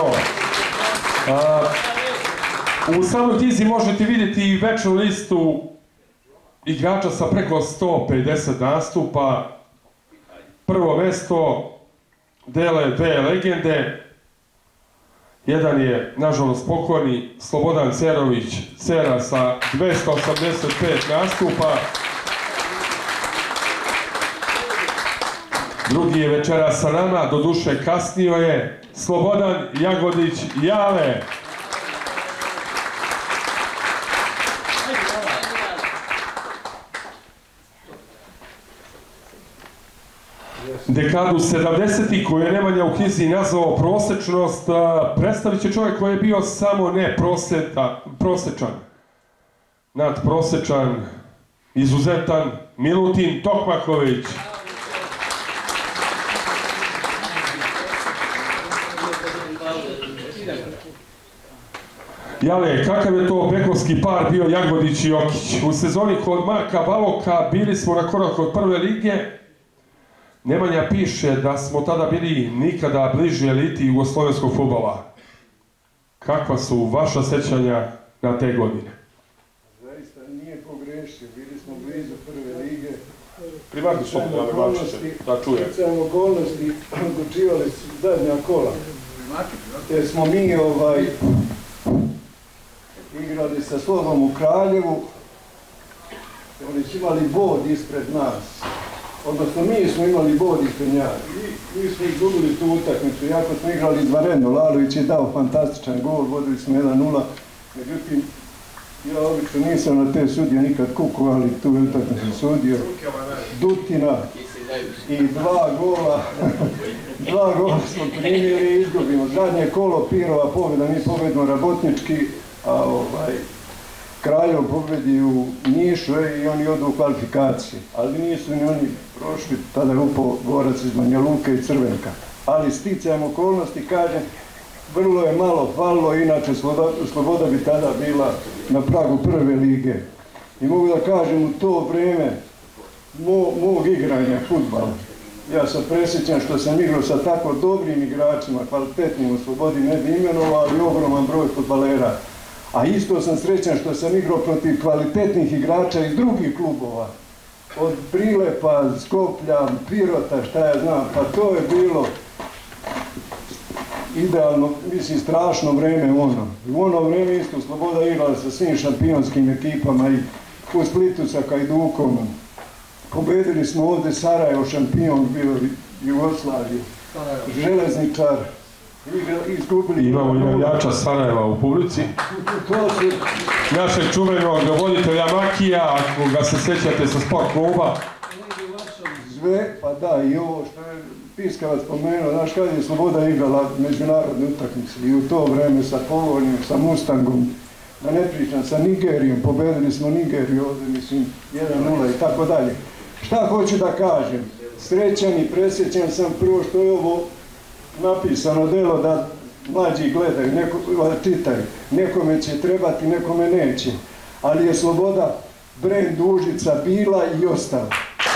u samoj knjizi možete vidjeti i večnu listu igrača sa preko 150 nastupa. Prvo mesto dele dve legende. Jedan je, nažalost, pokojni Slobodan Cerović, Cera sa 285 nastupa. Drugi je večeras sa nama, doduše kasnio je, Slobodan Jagodić Jale. Dekadu 70-ih koju je Nemanja u knjizi nazvao prosečnost, predstavit će čovjek koji je bio samo ne prosečan, nadprosečan, izuzetan, Milutin Tokmaković. Jale, kakav je to bekovski par bio Jagodić i Jokić? U sezoni kod Marka Baloka bili smo na korak od prve lige. Nemanja piše da smo tada bili nikada bliži eliti jugoslovenskog fudbala. Kakva su vaša sećanja na te godine? Zaista nije pogrešio, bili smo blizu prve lige. Primarni su da čujem. Sticajem okolnosti odlučivali su zadnja kola. Jer smo mi igrali sa Slovom u Kraljevu. Oni su imali bod ispred nas. Odnosno, mi smo imali bod ispred njega. Mi smo izgubili tu utakmicu, jako smo igrali izvanredno. Lalović je dao fantastičan gol, vodili smo 1-0. Međutim, ja obično nisam na te sudije nikad kuku, ali tu je utakmicu sudio. Dutina i dva gola smo primili i izgubimo. Zadnje kolo Pirova pobjeda, mi pobjedimo Rabotnički, a Kraljev pobjedi u Nišu i oni odu u kvalifikaciji. Ali nisu ni oni prošli, tada je upao Gorac iz Banja Luke i Crvenka. Ali sticajem okolnosti, kažem, vrlo je malo falilo, inače Sloboda bi tada bila na pragu prve lige. I mogu da kažem, u to vrijeme mog igranja fudbala, ja sam presjećan što sam igrao sa tako dobrim igračima, kvalitetnim u Slobodi, ne bi imenovao, ali ogroman broj fudbalera. A isto sam srećan što sam igrao protiv kvalitetnih igrača iz drugih klubova. Od Prilepa, Skoplja, Pirota, šta ja znam, pa to je bilo idealno, mislim, strašno vreme ono. U ono vreme isto Sloboda igrala sa svim šampionskim ekipama i u Splitu sa Hajdukom. Pobedili smo ovdje Sarajevo, šampion bio Jugoslavije, Železničar. Imamo i navijača Sarajeva u publici. Našeg čuvenog voditelja Makija, ako ga se sjećate sa sport kluba. Sve, pa da, i ovo što je Piskavac spomenuo, znaš kad je Sloboda igrala međunarodne utakmice i u to vreme sa Polonijom, sa Mustangom, da ne pričam, sa Nigerijom, pobedili smo Nigeriju ovdje, mislim, 1-0 i tako dalje. Šta hoću da kažem? Srećan i presjećan sam prvo što je ovo napisano delo da mlađi gledaju, čitaju, nekome će trebati, nekome neće, ali je sloboda brend Užica bila i ostala.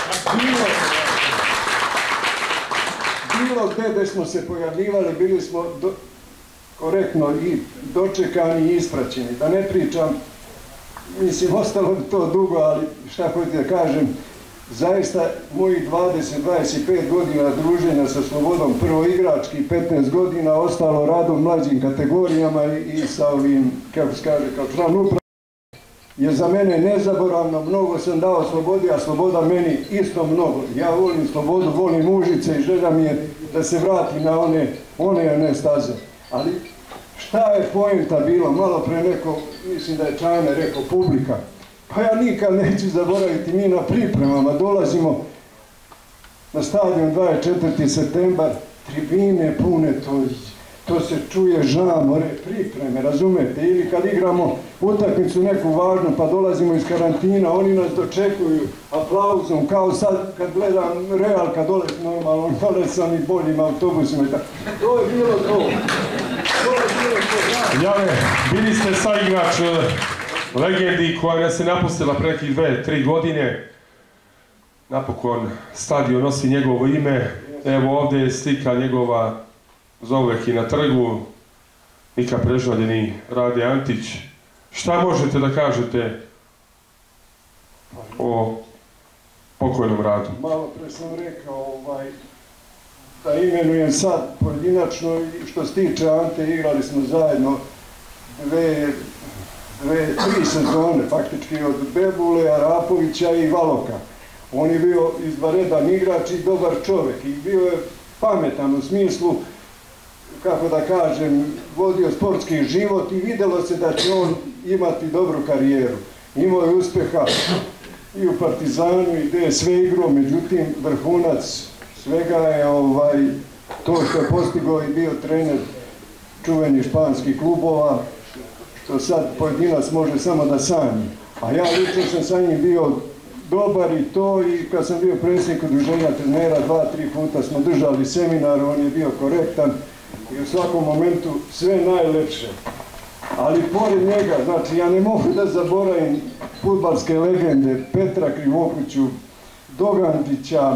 Bilo gde smo se pojavljivali, bili smo korektno i dočekani i ispraćeni. Da ne pričam, mislim, ostalo bi to dugo, ali šta hoću da kažem, zaista mojih 20-25 godina druženja sa Slobodom, prvo igrački, 15 godina, ostalo radom u mlađim kategorijama i sa ovim, kako se kaže, kao član uprave, je za mene nezaboravno. Mnogo sam dao Slobodi, a Sloboda meni isto mnogo. Ja volim Slobodu, volim Užice i želja mi je da se vrati na one staze. Ali šta je poenta bilo? Malo pre neko, mislim da je Čajna rekao, publika. Pa ja nikad neću zaboraviti, mi na pripremama dolazimo na stadion 24. septembar, tribine pune, to se čuje žamore, pripreme, razumete? Ili kad igramo utakmicu neku važnu pa dolazimo iz karantina, oni nas dočekuju aplauzom, kao sad kad gledam Real, kad dolazi normalno, dole sam i boljim autobusima i tako. To je bilo to. Jane, bili ste saigrač legendi koja nas je napustila pre nekih 2-3 godine. Napokon stadion nosi njegovo ime. Evo ovde je slika njegova zauvek i na trgu. Nika prežaljeni Rade Antić. Šta možete da kažete o pokojnom Radu? Malo pre sam rekao da imenujem sad pojedinačno, što se tiče Ante, igrali smo zajedno tri sezone, faktički od Bebule, Arapovića i Valoka. On je bio izvanredan igrač i dobar čovek i bio je pametan u smislu, kako da kažem, vodio sportski život i videlo se da će on imati dobru karijeru. Imao je uspeha i u Partizanu i gde je sve igrao, međutim vrhunac svega je to što je postigao i bio trener čuvenih španskih klubova, što sad pojedinac može samo da sanji. A ja lično sam sa njim bio dobar i to, i kad sam bio predsjednik udruženja trenera, 2-3 puta smo držali seminar, on je bio korektan i u svakom momentu sve najlepše. Ali pored njega, znači ja ne mogu da zaboravim fudbalske legende Petra Krivokuću, Dogandića,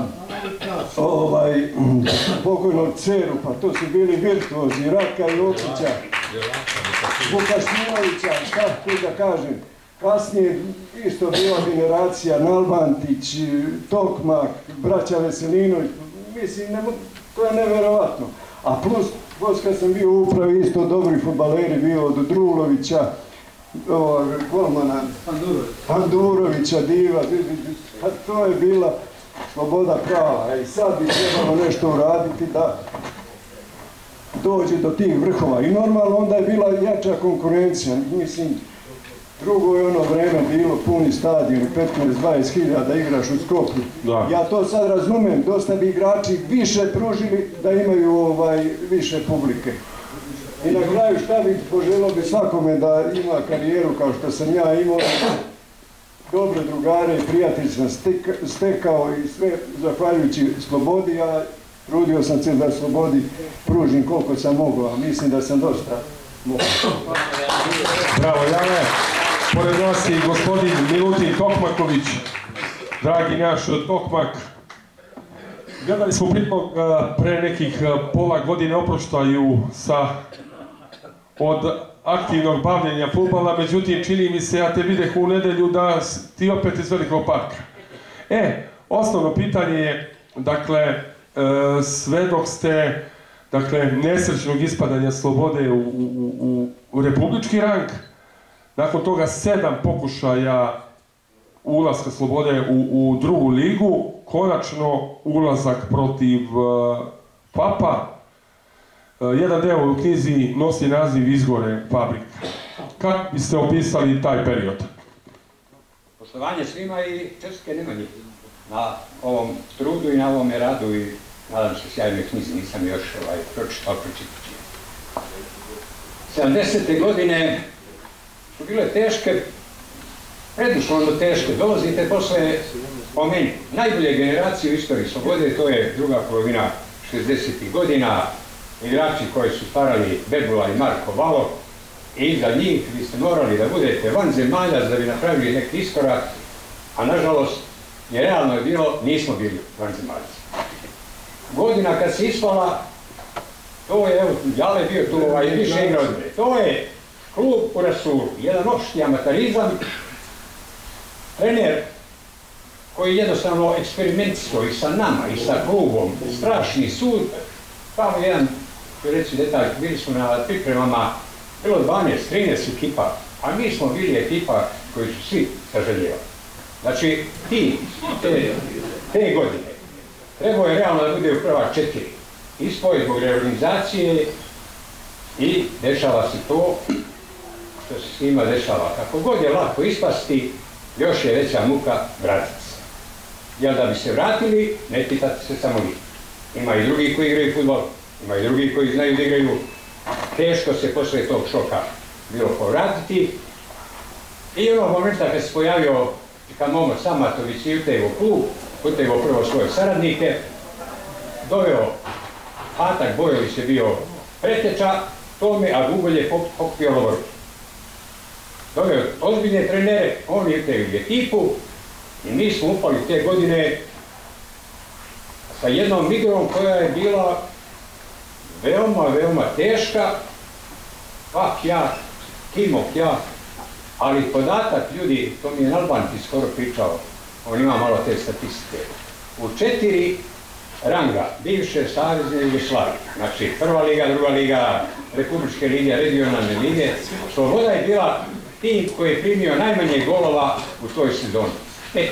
pokojnog Cerupa, to su bili virtuozi, Ratka Jokića, Vukašminovića, šta da kažem. Kasnije isto bila generacija Nalbantić, Tokmak, braća Veselinović, mislim, to je neverovatno. A plus kad sam bio u upravi, isto dobri fudbaleri, bio od Drulovića, golmana Pandurovića, Diva, to je bila sloboda prava. I sad bi trebalo nešto uraditi da dođe do tih vrhova. I normalno onda je bila jača konkurencija. Mislim, drugo je ono vreme bilo puni stadion, 15-20 hiljada igraš u Skoplju. Ja to sad razumem, dosta bi igrači više pružili da imaju više publike. I na kraju šta bi poželio bi svakome da ima karijeru kao što sam ja imao, dobre drugare i prijatelji sam stekao i sve zahvaljujući Slobodi, a trudio sam se da Slobodi pružim koliko sam mogao, a mislim da sam dosta mogao. Bravo, Jane. Pored nas je gospodin Milutin Tokmaković, dragi naš Tokmak. Gledali smo pritom pre nekih pola godine oproštaju od aktivnog bavljenja fudbala, međutim čini mi se, ja te videh u nedelju da ti opet iz Velikog Parka. Osnovno pitanje je, dakle, sve dok ste, dakle, nesrećnog ispadanja Slobode u republički rang, nakon toga 7 pokušaja ulaska Slobode u drugu ligu, konačno ulazak protiv FAP-a. Jedan deo u knjizi nosi naziv Izgore fabrika. Kako biste opisali taj period? Poštovanje svima i čestitke Nemanji na ovom trudu i na ovom radu i nadam se sjajnoj knjizi, nisam još pročitao, pročitat ću. 70. godine su bile teške, preduslovno teške. Dolazite posle, po meni, najbolje generacije u istoriji Slobode, to je druga polovina 60. godina, igrači koji su starali Bebula i Marko Valo, i iza njih vi ste morali da budete vanzemaljac da bi napravili neki iskorak, a nažalost, je realno bilo, nismo bili vanzemaljaci. Godina kad se ispala, to je, evo, Jale je bio tu, više igra od mene. To je klub u rasulu, jedan opšti amatarizam, trener koji jednostavno eksperimentisao i sa nama i sa klubom, strašni sud, tamo jedan, ću reći detalj, bili smo na pripremama, bilo 12-13 ekipa, a mi smo bili ekipa koji su svi saželjevali. Znači, te godine, trebao je realno da bude u prva 4. Ispoj zbog reorganizacije i dešava se to što se s njima dešava. Kako god je lako ispasti, još je veća muka vratiti se. Jer da bi se vratili, ne pitati se samo vi. Ima i drugi koji igraju fudbal, ima i drugi koji znaju da igraju. Teško se posle tog šoka bilo povratiti. I onog momenta kad se pojavio Momo Samatović i utevo klub, utevo prvo svoje saradnike, doveo Atak Bojović je bio preteča tome, a Gugolj je pokupio Lovoru. Doveo ozbiljne trenere, oni je utevili ekipu i mi smo upali te godine sa jednom igrom koja je bila veoma teška, pak jak, kimok jak, ali podatak ljudi, to mi je Nalbanti skoro pričao, on ima malo te statistike, u 4 ranga bivše savezne Jugoslavije, znači prva liga, druga liga, republičke lige, regionalne lige, Sloboda je bila tim koji je primio najmanje golova u toj sezoni, 15.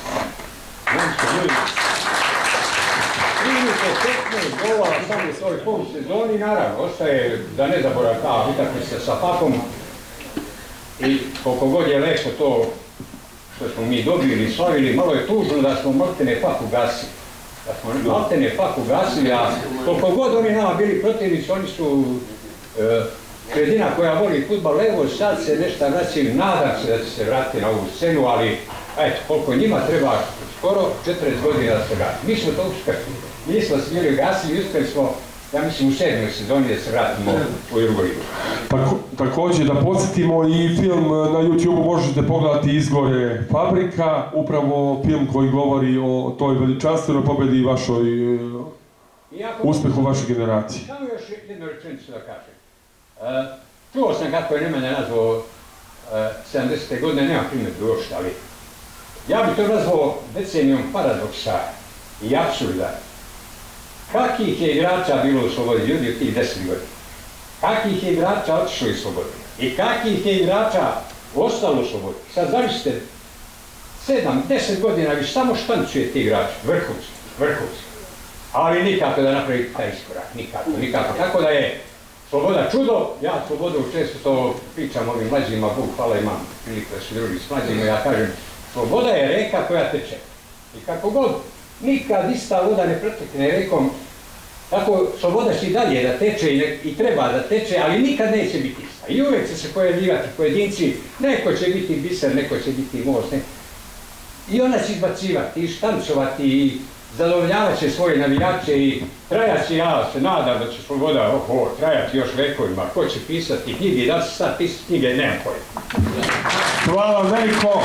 Primite 15 golova samo u toj polusezoni, naravno, ostaje da ne zaboravim ta utakmica sa Papom i koliko god je lepo to što smo mi dobili i slavili, malo je tužno da smo maltene Pak ugasili. Da smo maltene Pak ugasili, a koliko god oni nama bili protivnici, oni su sredina koja voli fudbal, evo sad se nešto vraćaju, nadam se da će se vratiti na ovu scenu, ali eto, koliko njima treba skoro 40 godina da se vrati. Mi smo to uspjeli. Mi smo se bili ugasili i uspjeli smo, ja mislim, u 7. sezoni da se vratimo u drugu ligu. Također da podsjetimo i film na YouTube možete pogledati Izgore fabrika, upravo film koji govori o toj veličanstvenoj pobjedi i vašoj uspjehu vaše generacije. Samo još jednu rečenicu da kažem. Čuo sam kako je Nemanja nazvao 70. godine, nema primjedbu još, ali ja bih to nazvao decenijom paradoksa i apsurda. Kakvih je igrača bilo u Slobodi, ljudi od tih 10 godina? Kakvih je igrača otišlo iz Slobode? I kakvih je igrača ostalo u Slobodi? Sad zamislite, 7-10 godina vi samo štancuje ti igrači, vrhunski. Ali nikako da napravite taj iskorak, nikako. Tako da je Sloboda čudo, ja Slobodu često to pričam ovim mlađima, Bog hvala imam priliku da se drugi s mlađima, ja kažem, Sloboda je reka koja teče. I kako god, nikad ista voda ne protekne rekom, tako Sloboda će i dalje da teče i treba da teče, ali nikad neće biti ista. I uvijek će se pojavljivati pojedinci, neko će biti biser, neko će biti most, i ona će izbacivati, i štancovati, i zadovoljavati će svoje navijače i trajati, ja se nadam da će Sloboda trajati još vekovima, ko će pisati knjige, da se sad pisati knjige, nemam pojma. Hvala veliko.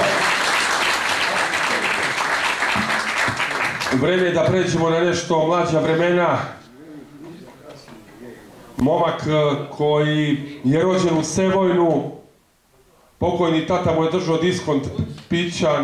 Vreme je da pređemo na nešto mlađa vremena. Momak koji je rođen u Sevojnu, pokojni tata mu je držao diskont pića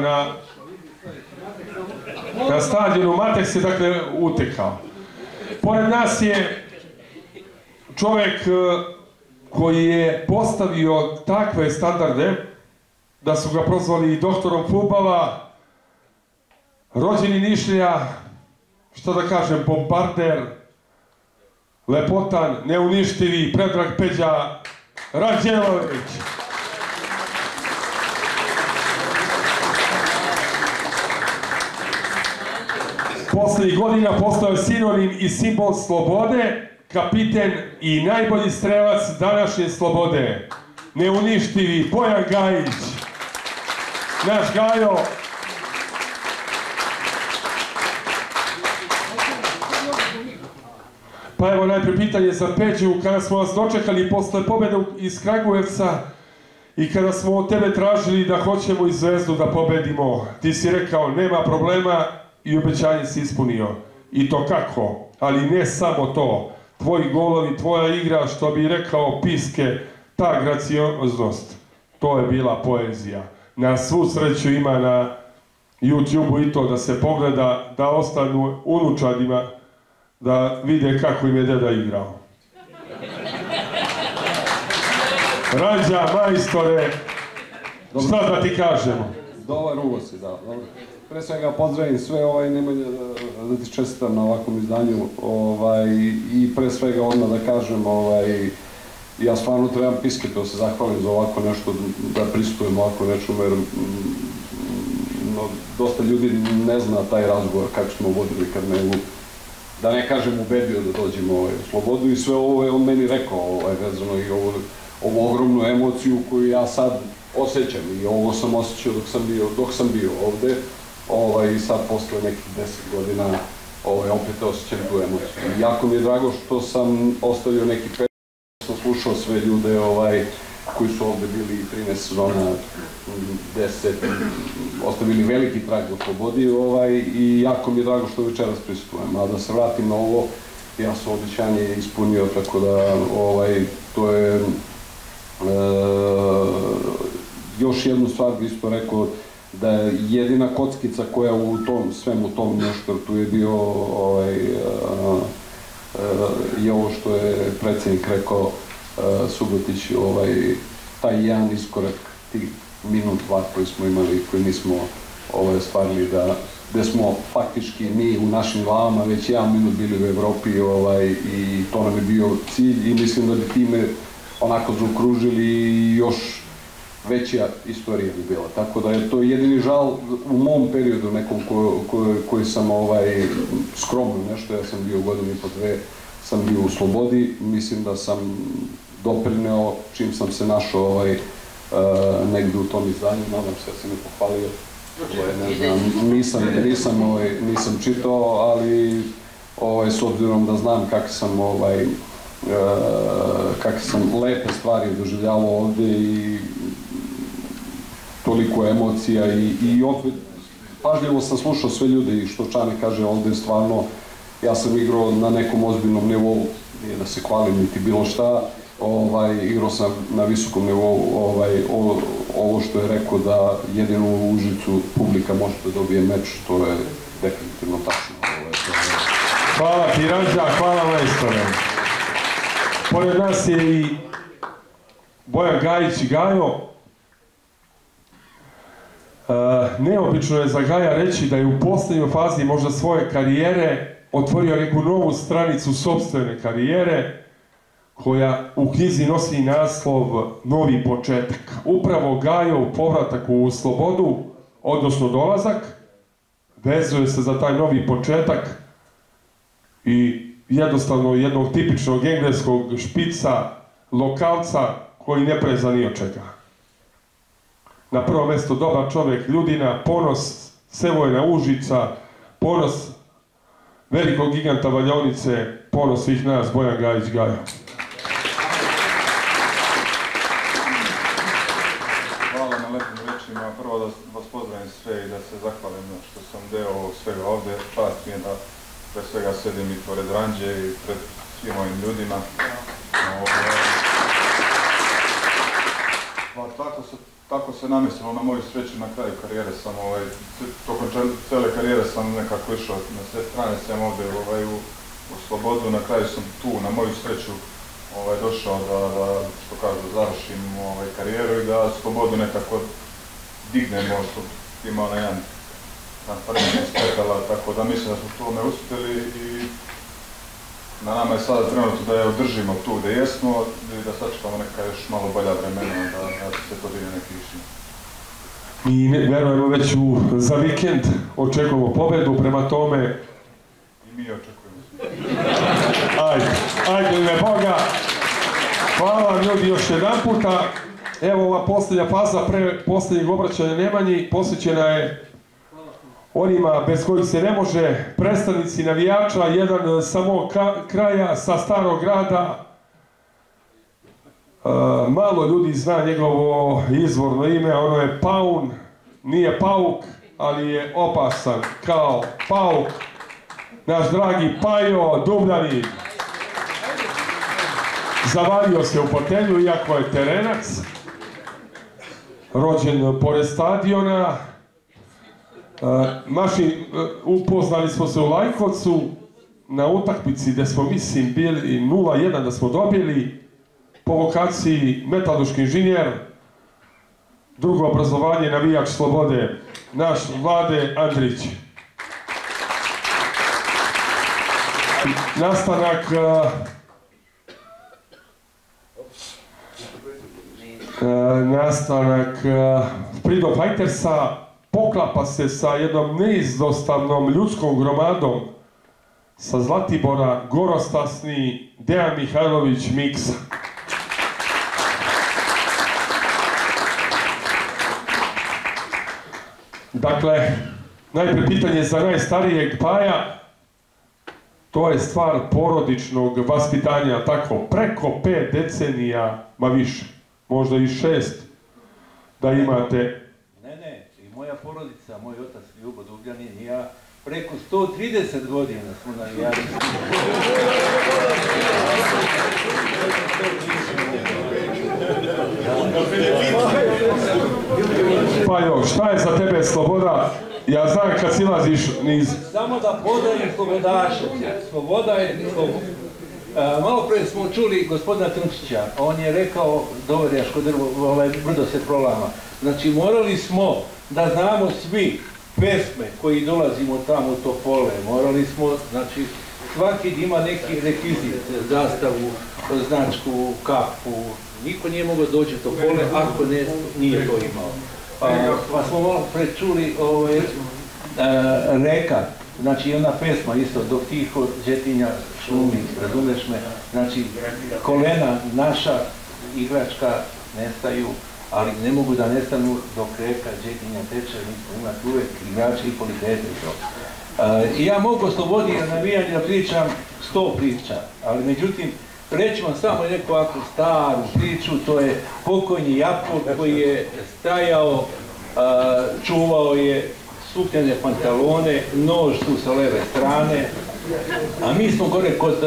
na stadionu, Matek se dakle utekao. Pored nas je čovjek koji je postavio takve standarde da su ga prozvali i doktorom fudbala, rođeni Nišlija, što da kažem, bombarder, lepotan, neuništivi, Predrag Peđa Rađelović. Poslednjih godina postao je sinonim i simbol slobode, kapiten i najbolji strelac današnje Slobode. Neuništivi Bojan Gajić, naš Gajo. Pa evo najprije pitanje za Peđu, kada smo vas dočekali posle pobjede iz Kragujevca i kada smo od tebe tražili da hoćemo i Zvezdu da pobedimo, ti si rekao nema problema i obećanje si ispunio. I to kako? Ali ne samo to. Tvoji golovi, tvoja igra, što bi rekao Piske, ta gracioznost, to je bila poezija. Na svu sreću ima na YouTube-u i to da se pogleda, da ostanu unučadima, da vide kako im je deda igrao. Ranđa, majstore, šta da ti kažemo? Dobar uvod si dao. Pre svega pozdravim sve, Nemanja, da ti čestitam na ovakvom izdanju i pre svega odmah da kažem, ja stvarno trebam Pisketu da se zahvalim za ovako nešto, da pristupujem ovako nečemu, jer dosta ljudi ne zna taj razgovor kako smo vodili kad me, da ne kažem, ubedio da dođemo u slobodu i sve ovo je on meni rekao vezano i ovu ogromnu emociju koju ja sad osjećam i ovo sam osjećao dok sam bio ovde i sad posle nekih 10 godina opet osjećam tu emociju. Jako mi je drago što sam ostavio neki period, sam slušao sve ljude koji su ovde bili 13 sezona, 10, ostavili veliki trag u slobodi i jako mi je drago što večeras prisutujem. A da se vratim na ovo, ja sam obećanje ispunio, tako da to je još jednu stvar bi isto rekao, da je jedina kockica koja u svemu tom neštortu je bio i ovo što je predsjednik rekao, Subotić, taj jedan iskorak, tih minut, dva koji smo imali, koji nismo ostvarili, gde smo faktički mi u našim glavama već 1 minut bili u Evropi i to nam je bio cilj i mislim da bi time onako zaokružili i još veća istorija bi bila. Tako da je to jedini žal u mom periodu nekom koji sam skromno nešto, ja sam bio godinu i po 2, sam bio u slobodi, mislim da sam doprineo čim sam se našao negdje u tom izdanju, nadam se da sam ne pohvalio, ne znam, nisam čitao, ali s obzirom da znam kakve sam lepe stvari doživljavao ovde i toliko emocija i opet pažljivo sam slušao sve ljude i što Čane kaže ovde stvarno, ja sam igrao na nekom ozbiljnom nivou, nije da se hvalim niti bilo šta, igrao sam na visokom nivou, ovo što je rekao da jedino u Užicu publika može da dobije meč, to je definitivno tačno. Hvala ti Ranđa, hvala majstore. Pored nas je i Bojan Gajić i Gajo. Neobično je za Gaja reći da je u posljednjoj fazi možda svoje karijere otvorio neku novu stranicu sopstvene karijere koja u knjizi nosi naslov Novi početak. Upravo Gajov povratak u slobodu, odnosno dolazak, vezuje se za taj novi početak i jednostavno jednog tipičnog engleskog špica, lokalca koji ne preza ni od čega. Na prvo mjesto dobar čovjek, ljudina, ponos Sevojna Užica, ponos velikog giganta valjaonice, ponos svih nas, Bojan Gajić Gajo. Hvala na lepim rečima. Prvo da vas pozdravim sve i da se zahvalim što sam deo ovog svega ovde. Čast mi je da pre svega sedim i pored Ranđe i pred svim ovim ljudima. Tako se namestilo na moju sreću na kraju karijere sam, tokom cele karijere sam nekako išao na sve strane, sam ovde u slobodu, na kraju sam tu, na moju sreću, došao da, što kažu, završim karijeru i da slobodu nekako dignemo, što ima onaj jedan transparentnost petala, tako da mislim da smo to ne uspjeli i na nama je sada trenutno da je održimo tu gde jesmo i da sačekamo neka još malo bolja vremena da se to digne neki višnje. Mi verujemo već za vikend, očekujemo pobedu, prema tome... I mi očekujemo. Ajde, ime Boga. Hvala vam ljudi još jedan puta. Evo ova posljednja faza pre posljednjeg obraćanja Nemanji posvećena je onima bez kojih se ne može, predstavnici navijača, jedan sa mog kraja, sa Starog grada. Malo ljudi zna njegovo izvorno ime, ono je Paun, nije pauk, ali je opasan kao pauk. Naš dragi Pajo Dubljanin. Zavalio se u fotelju, iako je terenac. Rođen pored stadiona. Upoznali smo se u Lajkovcu na utakmici gdje smo, mislim, bili 0-1 da smo dobili. Po vokaciji metalurški inženjer. Drugo obrazovanje navijač Slobode. Naš Vlade Andrić. Nastanak Freedom Fightersa poklapa se sa jednom neizdostavnom ljudskom gromadom sa Zlatibora, Gorostasni, Dejan Mihajlović Miksa. Dakle, najprije pitanje za najstarijeg Paja. To je stvar porodičnog vaspitanja, tako, preko 5 decenija, ma više, možda i 6, da imate. Ne, i moja porodica, moj otac Ljubo Dubljanin i ja, preko 130 godina smo navijali. Pa jo, šta je za tebe sloboda? Ja znam kad silaziš niz... Samo da pozdravim slobodaše. Sloboda je... Malo prije smo čuli gospodina Trnčića, on je rekao, Doverjaško drvo, brdo se prolama. Znači, morali smo da znamo svi pesme koji dolazimo tamo u Topole, morali smo, znači, svaki ima neki rekvizit, zastavu, značku, kapu, niko nije mogao doći u Topole ako nije to imao. Pa smo malo prečuli Reka, znači ona pesma isto, dok tiho džetinja šumi, razumeš me, znači kolena naša igračka nestaju, ali ne mogu da nestanu dok Reka džetinja teče, mi smo imati uvek igrači i kvalitete i to. I ja mogu o slobodi i navijanju da pričam 100 priča, ali međutim, reći vam samo neku ovakvu staru priču, to je pokojni Japur koji je stajao, čuvao je suknjene pantalone, nož tu sa leve strane, a mi smo gore kod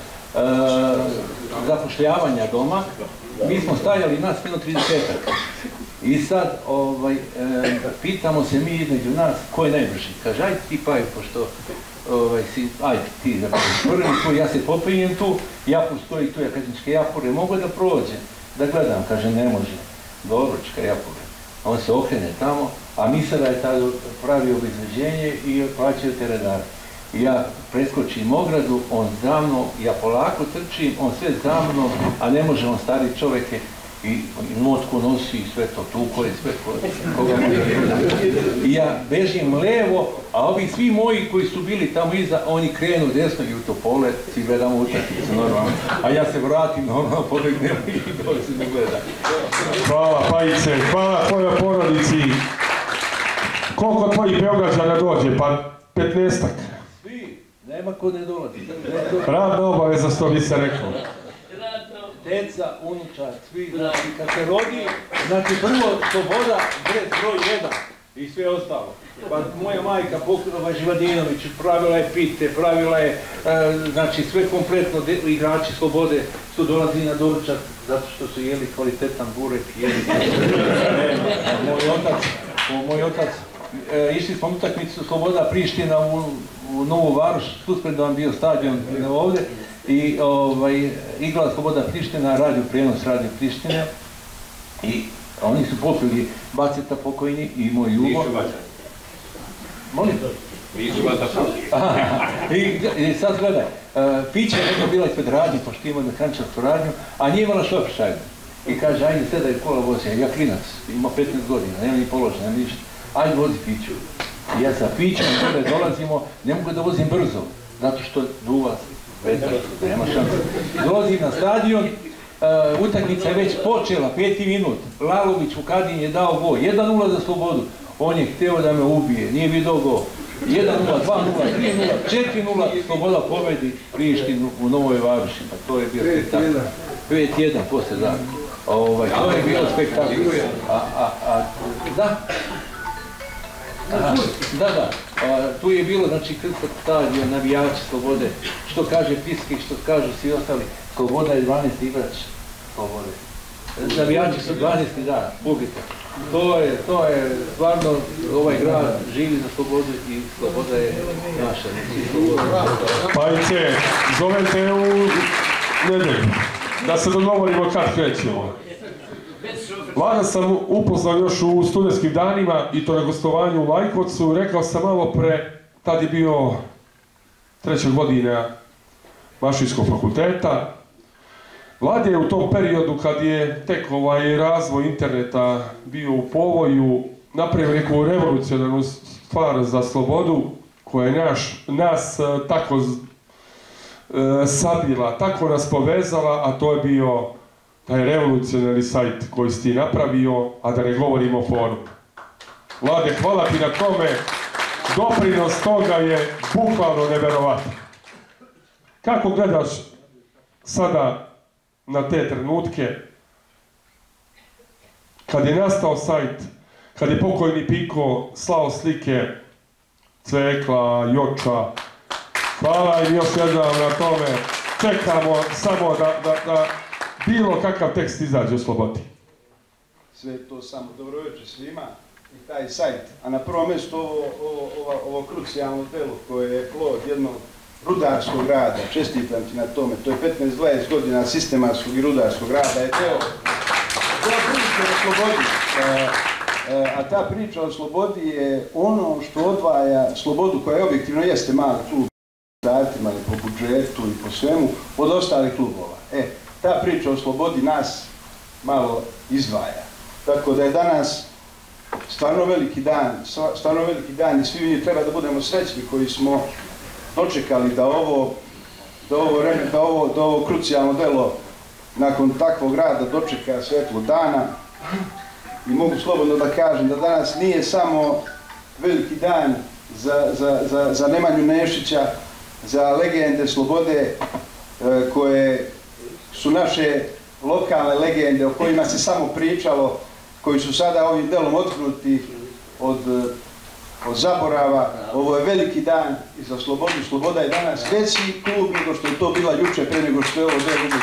zapošljavanja doma, mi smo stajali nas jedno 30-ak. I sad pitamo se mi između nas ko je najbrži. Kaže, ajde ti Paj, pošto ajde ti prvi tvoj, ja se popinjem tu, Japur stoji tu, ja kažem, Japure, mogu da prođe? Da gledam, kaže, ne može. Dobro, Japure. On se okrene tamo, a Misara je tada pravio obezbeđenje i plaćaju te redare. Ja preskočim ogradu, on za mnom, ja polako trčim, on sve za mnom, a ne može on stari čovjek je i notku nosi i sve to tuko i sve koga može. I ja bežim levo, a ovi svi moji koji su bili tamo iza, oni krenu desno i u Topole, svi gledamo utakmicu normalno. A ja se vratim, normalno pobegnem i to se ne gleda. Hvala Pajice, hvala tvojoj porodici. Koliko tvojih Beograđana dođe? Pa 15-ak. Svi, nema ko ne dolazi. Radna obaveza, što bi se rekao. Deca, unučar, svi, znači kad se rodi, znači prvo sloboda, broj 1 i sve ostalo. Pa moja majka Pokurova Živadinović pravila je pite, pravila je, znači sve kompletno, igrači slobode su dolazili na doručak zato što su jeli kvalitetan burek, jeli. Moj otac, išli smo utakmicu Sloboda Priština u Novu Varoš, susprendan bio stadion ovdje i igrala Sloboda Priština, radio prijenos Radio Prištine i oni su popili Baceta pokojni i moj Ljubo. Nisu Baceta. Molim? Nisu Baceta. I sad gledaj, pića je neka bila ispred radnje, pošto ima mehaničarsku radnju, a nije imala šofer. I kaže, ajde sedaj kola vozi, ja klinac, ima 15 godina, nema ni položen, nema ništa. Ajde vozi piću. I ja sa pićom gore dolazimo, ne mogu da vozim brzo, zato što duva vetar, nema šanse. Dolazim na stadion, utakmica je već počela, 5. minut. Lalović Vukadin je dao gol, 1-0 za Slobodu. On je hteo da me ubije, nije vidio gol. 1-0, 2-0, 3-0, 4-0, Sloboda pobedi Prištinu u Novoj Varoši, pa to je bio spektakl. 5-1 poslije dana. To je bilo spektakl. Da, tu je bilo, znači, krcat stadion, navijači Slobode, što kaže Piski, što kažu svi ostali, Sloboda je 12. igrač Slobode. Navijači su 12. dan, publika. To je stvarno, ovaj grad živi za Slobodu i Sloboda je naša. Pajce, zovete u nedelju, da se dogovorimo kad krećemo. Vlada sam upoznao još u studentskim danima i to na gostovanju u Lajkovcu. Rekao sam malo pre, tad je bio 3. godina Mašinskog fakulteta. Vlada je u tom periodu, kad je tek razvoj interneta bio u povoju, napravio neku revolucionarnu stvar za Slobodu, koja je nas tako sabila, tako nas povezala, a to je bio taj revolucionarni sajt koji si ti napravio, a da ne govorimo o forumu. Vlade, hvala ti na tome, doprinos toga je bukvalno neverovatan. Kako gledaš sada na te trenutke, kad je nastao sajt, kad je pokojni Piko slao slike Cvekla, Joča, hvala im još jednom na tome, čekamo samo da bilo kakav tekst izađe u Slobodi. Sve to samo dobro večer svima i taj sajt. A na prvom mjestu ovo krucijalno delo koje je plod jednog rudarskog rada, čestitam ti na tome, to je 15-20 godina sistematskog i rudarskog rada, je deo priče o Slobodi. A ta priča o Slobodi je ono što odvaja Slobodu, koja je objektivno jeste mali klub i po budžetu i po svemu, od ostalih klubova. Ta priča o Slobodi nas malo izdvaja. Tako da je danas stvarno veliki dan i svi mi treba da budemo srećni koji smo dočekali da ovo krucijalno delo nakon takvog rada dočeka svetlo dana. I mogu slobodno da kažem da danas nije samo veliki dan za Nemanju Nešića, za legende Slobode koje su naše lokalne legende o kojima se samo pričalo, koji su sada ovim delom otknuti od zaborava. Ovo je veliki dan i za Slobodu. Sloboda je danas veći klub nego što je to bila juče, pre nego što je ovo delo.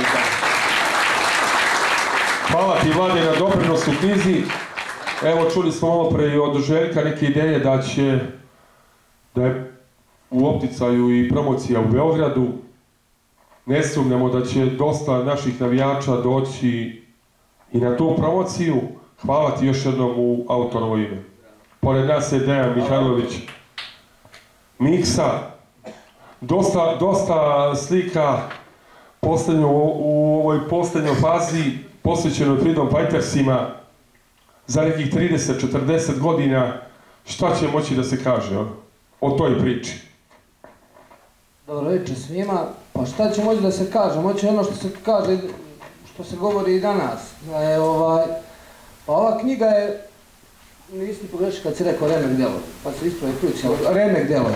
Hvala ti, Vlade, na doprinosu knjizi. Evo, čuli smo malo pre od Željka neke ideje da je u opticaju i promocija u Beogradu. Ne sumnjamo da će dosta naših navijača doći i na tu promociju. Hvala ti još jednom u autorovo ime. Pored nas je Dejan Mihajlović Miksa. Dosta slika u ovoj posljednjoj fazi posvećenoj Freedom Fightersima za nekih 30-40 godina. Šta će moći da se kaže o toj priči? Dobro večer svima. Pa šta će moći da se kaže? Moći ono što se kaže, što se govori i danas. Pa ova knjiga je, nisi pogrešio kad si rekao remek delo, pa se ispravi ključ, remek delo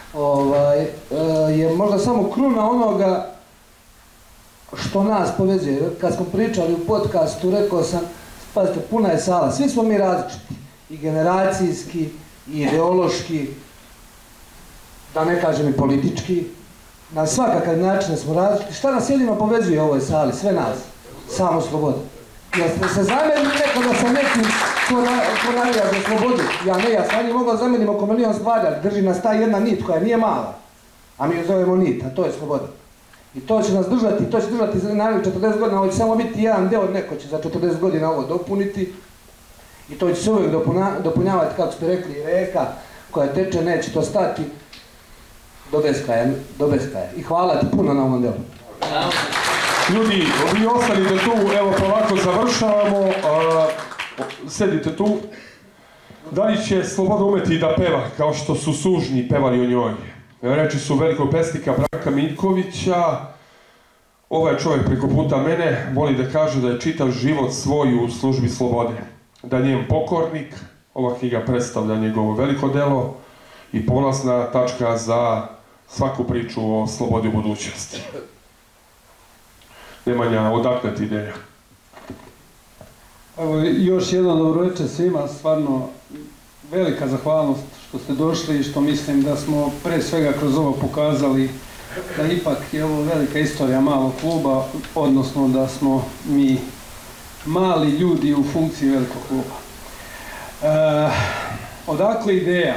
je možda samo kruna onoga što nas povezuje. Kad smo pričali u podcastu, rekao sam, pazite, puna je sala, svi smo mi različiti, i generacijski, i ideološki, da ne kažem i politički, na svakakav način smo različiti. Šta nas jedino povezuje u ovoj sali? Sve nas. Samo Sloboda. Jeste se zamerili neko da sam nekim ko navija za Slobodu? Ja sam njih mogla zamerim oko milion stvari, ali drži nas ta jedna nit koja nije mala. A mi ju zovemo nit, a to je Sloboda. I to će nas držati, to će držati za narednih 40 godina, ovo će samo biti jedan deo, neko će za 40 godina ovo dopuniti. I to će se uvijek dopunjavati, kako ste rekli, reka koja teče, neće to stati. Do beskaja. I hvala ti puno na ovom delu. Ljudi, vi ostanite tu, evo polako završavamo, sedite tu. Da li će Sloboda umeti da peva, kao što su Sužnji pevali o njoj? Reči su velikog pesnika Branka Miljkovića. Ovaj čovjek preko puta mene voli da kaže da je čitav život svoj u službi slobode. Da je njen pokornik, ova knjiga predstavlja njegovo veliko delo. i polazna tačka za svaku priču o slobodi u budućnosti. Nemanja, odakle ti ideja? Evo, još jedno dobroveče svima, stvarno velika zahvalnost što ste došli i što mislim da smo pre svega kroz ovo pokazali da ipak je ovo velika istorija malog kluba, odnosno da smo mi mali ljudi u funkciji velikog kluba. Odakle ideja?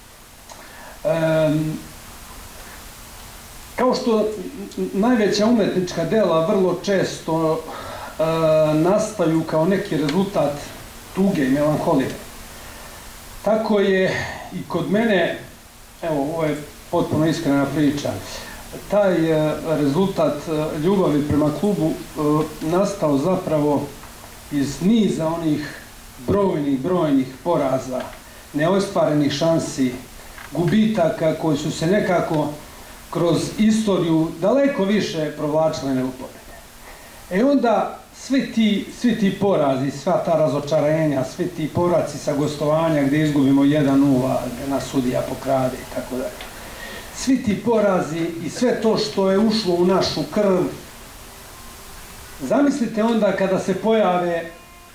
Kao što najveća umetnička dela vrlo često nastaju kao neki rezultat tuge i melanholije, tako je i kod mene, evo, ovo je potpuno iskrena priča, taj rezultat ljubavi prema klubu nastao zapravo iz niza onih brojnih poraza, neostvarenih šansi, gubitaka koji su se nekako kroz istoriju daleko više provlačile nego pobjede. E onda svi ti porazi, sva ta razočarenja, svi ti povraci sa gostovanja gdje izgubimo 1-0, gdje nas sudija pokrade i tako dalje. Svi ti porazi i sve to što je ušlo u našu krv, zamislite onda kada se pojave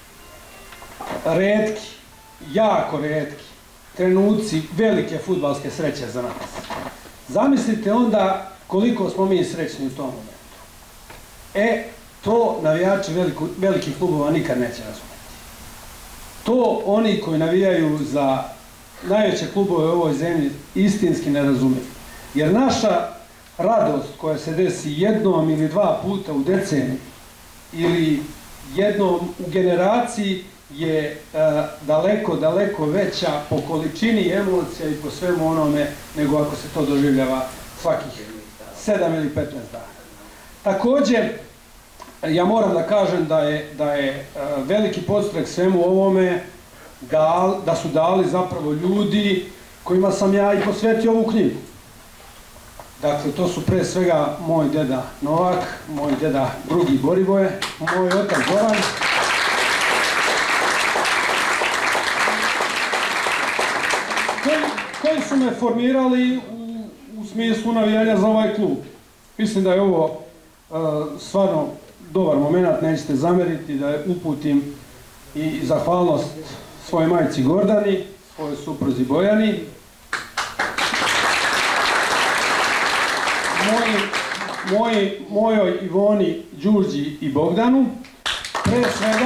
retki, jako retki trenuci velike fudbalske sreće za nas. Zamislite onda koliko smo mi srećni u tom momentu. To navijači velikih klubova nikad neće razumjeti. To oni koji navijaju za najveće klubove u ovoj zemlji istinski ne razumiju. Jer naša radost koja se desi jednom ili dva puta u deceniji ili jednom u generaciji je daleko veća po količini emocija i po svemu onome nego ako se to doživljava svakih 7 ili 15 dana. Također, ja moram da kažem da je veliki podstrek svemu ovome da su dali zapravo ljudi kojima sam ja i posvetio ovu knjigu. Dakle, to su pre svega moj deda Novak, moj deda drugi Borivoje, moj otac Zoran, koji su me formirali u smislu navijanja za ovaj klub. Mislim da je ovo stvarno dobar moment, nećete zameriti da uputim i zahvalnost svojoj majci Gordani, svojoj supruzi Bojani, mojoj Ivoni, Đurđi i Bogdanu, pre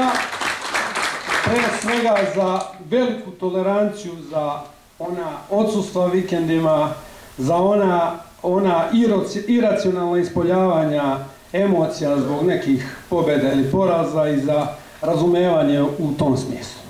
svega za veliku toleranciju za ona odsustva vikendima, za ona iracionalna ispoljavanja emocija zbog nekih pobjeda ili poraza i za razumevanje u tom smislu.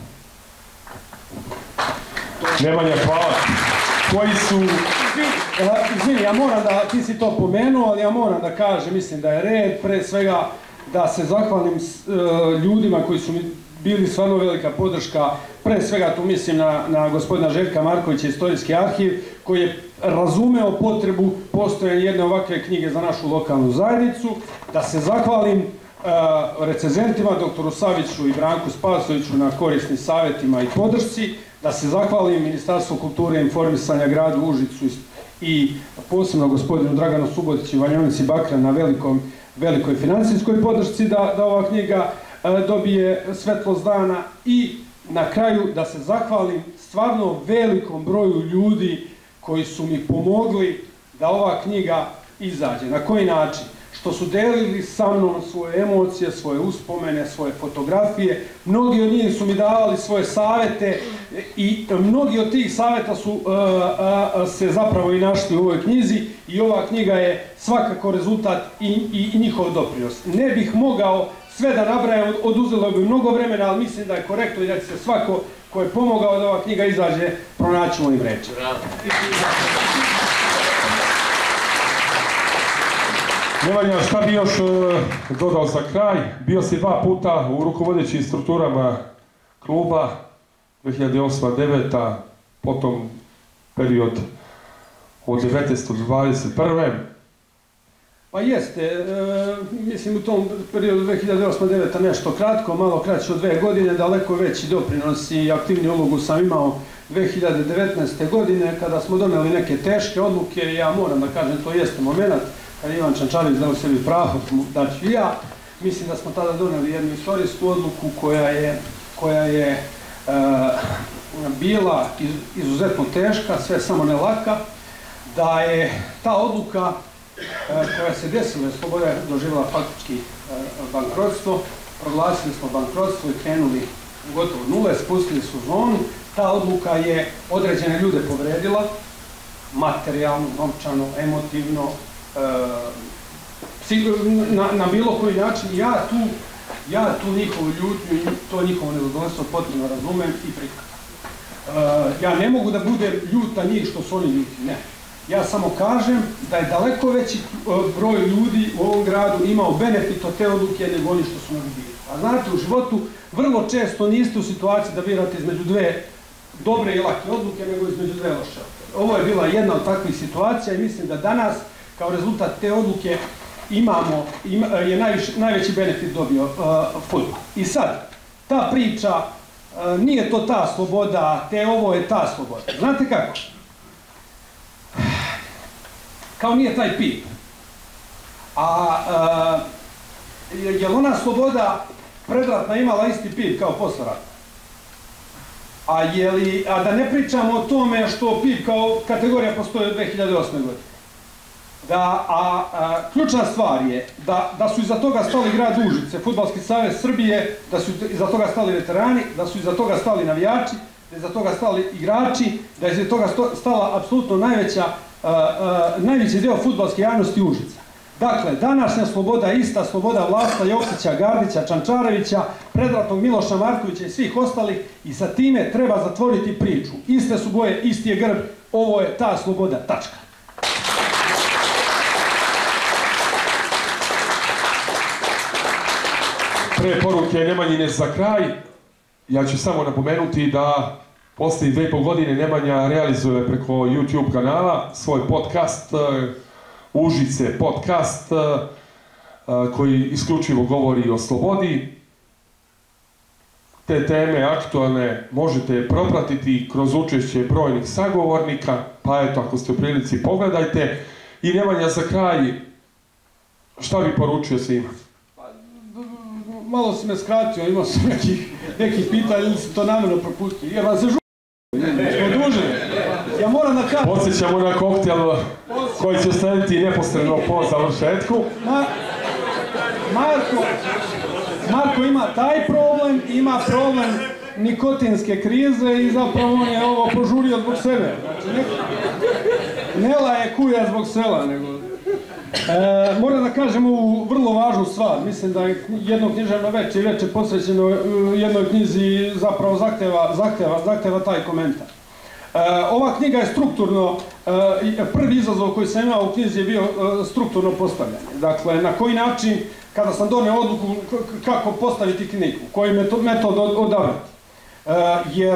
Nemanja, hvala. Koji su... Izvini, ja moram da, ti si to pomenuo, ali ja moram da kažem, mislim da je red, pre svega da se zahvalim ljudima koji su mi bili stvarno velika podrška, pre svega tu mislim na gospodina Željka Markovića, Istorijski arhiv, koji je razumeo potrebu postojanja jedne ovakve knjige za našu lokalnu zajednicu, da se zahvalim recenzentima, doktoru Saviću i Branku Spasoviću na korisnim savjetima i podršci, da se zahvalim Ministarstvu kulture i informisanja gradu Užicu i posebno gospodinu Draganu Subotiću i Vanjonici Bakra na velikoj financijskoj podršci da ova knjiga dobije svetlost dana i na kraju da se zahvalim stvarno velikom broju ljudi koji su mi pomogli da ova knjiga izađe. Na koji način? Što su delili sa mnom svoje emocije, svoje uspomene, svoje fotografije. Mnogi od njih su mi davali svoje savete i mnogi od tih saveta su se zapravo i našli u ovoj knjizi i ova knjiga je svakako rezultat i njihov doprinos. Ne bih mogao sve da nabrajam, oduzelo bi mnogo vremena, ali mislim da je korektno i da će se svako ko je pomogao da ova knjiga izađe pronaći mojim rečima. Nemanja, šta bi još dodao za kraj? Bio si 2 puta u rukovodećim strukturama kluba, 2008-2009, potom period od 19. do 21. Pa jeste, mislim u tom periodu 2008-2009 nešto kratko, malo kraće od 2 godine, daleko veći doprinos i aktivniju ulogu sam imao 2019. godine kada smo doneli neke teške odluke. Ja moram da kažem, to jeste moment kada Ivan Čančarević dao sebi pravo da ću i ja. Mislim da smo tada doneli jednu istorijsku odluku koja je bila izuzetno teška, sve samo ne laka, da je ta odluka koja se desila, je Sloboda doživjela faktički bankrotstvo, proglasili smo bankrotstvo i krenuli gotovo nule, spustili su zonu. Ta odluka je određene ljude povredila, materijalno, novčano, emotivno, na bilo koji način. Ja tu njihovu ljutnju i to njihovo nezadovoljstvo potpuno razumem i prihvatam. Ja ne mogu da budem ljut na njih što su oni ljuti, ne. Ja samo kažem da je daleko veći broj ljudi u ovom gradu imao benefit od te odluke nego oni što su nam bili. A znate, u životu vrlo često niste u situaciji da birate između dve dobre i lake odluke, nego između dve loše. Ovo je bila jedna od takvih situacija i mislim da danas, kao rezultat te odluke, je najveći benefit dobio fudbal. I sad, ta priča, nije to ta sloboda, ovo je ta sloboda. Znate kako? Kao nije taj pip. Je li ona sloboda predratna imala isti pip kao posle rata? A da ne pričamo o tome što pip kao kategorija postoji od 2008. godine. Ključna stvar je da su iza toga stali grad Užice, Fudbalski savez Srbije, da su iza toga stali veterani, da su iza toga stali navijači, da je iza toga stali igrači, da je iza toga stala apsolutno najveći deo fudbalske javnosti Užica. Dakle, današnja sloboda je ista sloboda Vlasta Jokića, Gardića, Čančarevića, predratnog Miloša Markovića i svih ostalih i sa time treba zatvoriti priču. Iste su boje, isti je grb, ovo je ta sloboda, tačka. Pre poruke Nemanjine za kraj, ja ću samo napomenuti da poslije 2,5 godine Nemanja realizuje preko YouTube kanala svoj podcast, Užice podcast, koji isključivo govori o slobodi. Te teme aktualne možete propratiti kroz učešće brojnih sagovornika, pa eto, ako ste u prilici, pogledajte. I Nemanja za kraj, šta bi poručio svima? Malo si me skratio, imao sam nekih pitanja ili si to namjerno propustio. Jer vas se smo duženi. Ja moram da kažem... Podsjećamo na koktel koji će slediti neposredno po završetku. Marko ima taj problem, ima problem nikotinske krize i zapravo on je ovo požurio zbog sebe. Znači, Nela je kuja zbog sela, nego... Moram da kažem ovu vrlo važnu stvar. Mislim da je jedno književno veče i veče posvećeno jednoj knjizi zapravo zahteva taj komentar. Ova knjiga je strukturno, prvi izazov koji sam imao u knjizi je bio strukturno postavljanje. Dakle, na koji način, kada sam doneo odluku kako postaviti knjigu, koji metod odabrati. Jer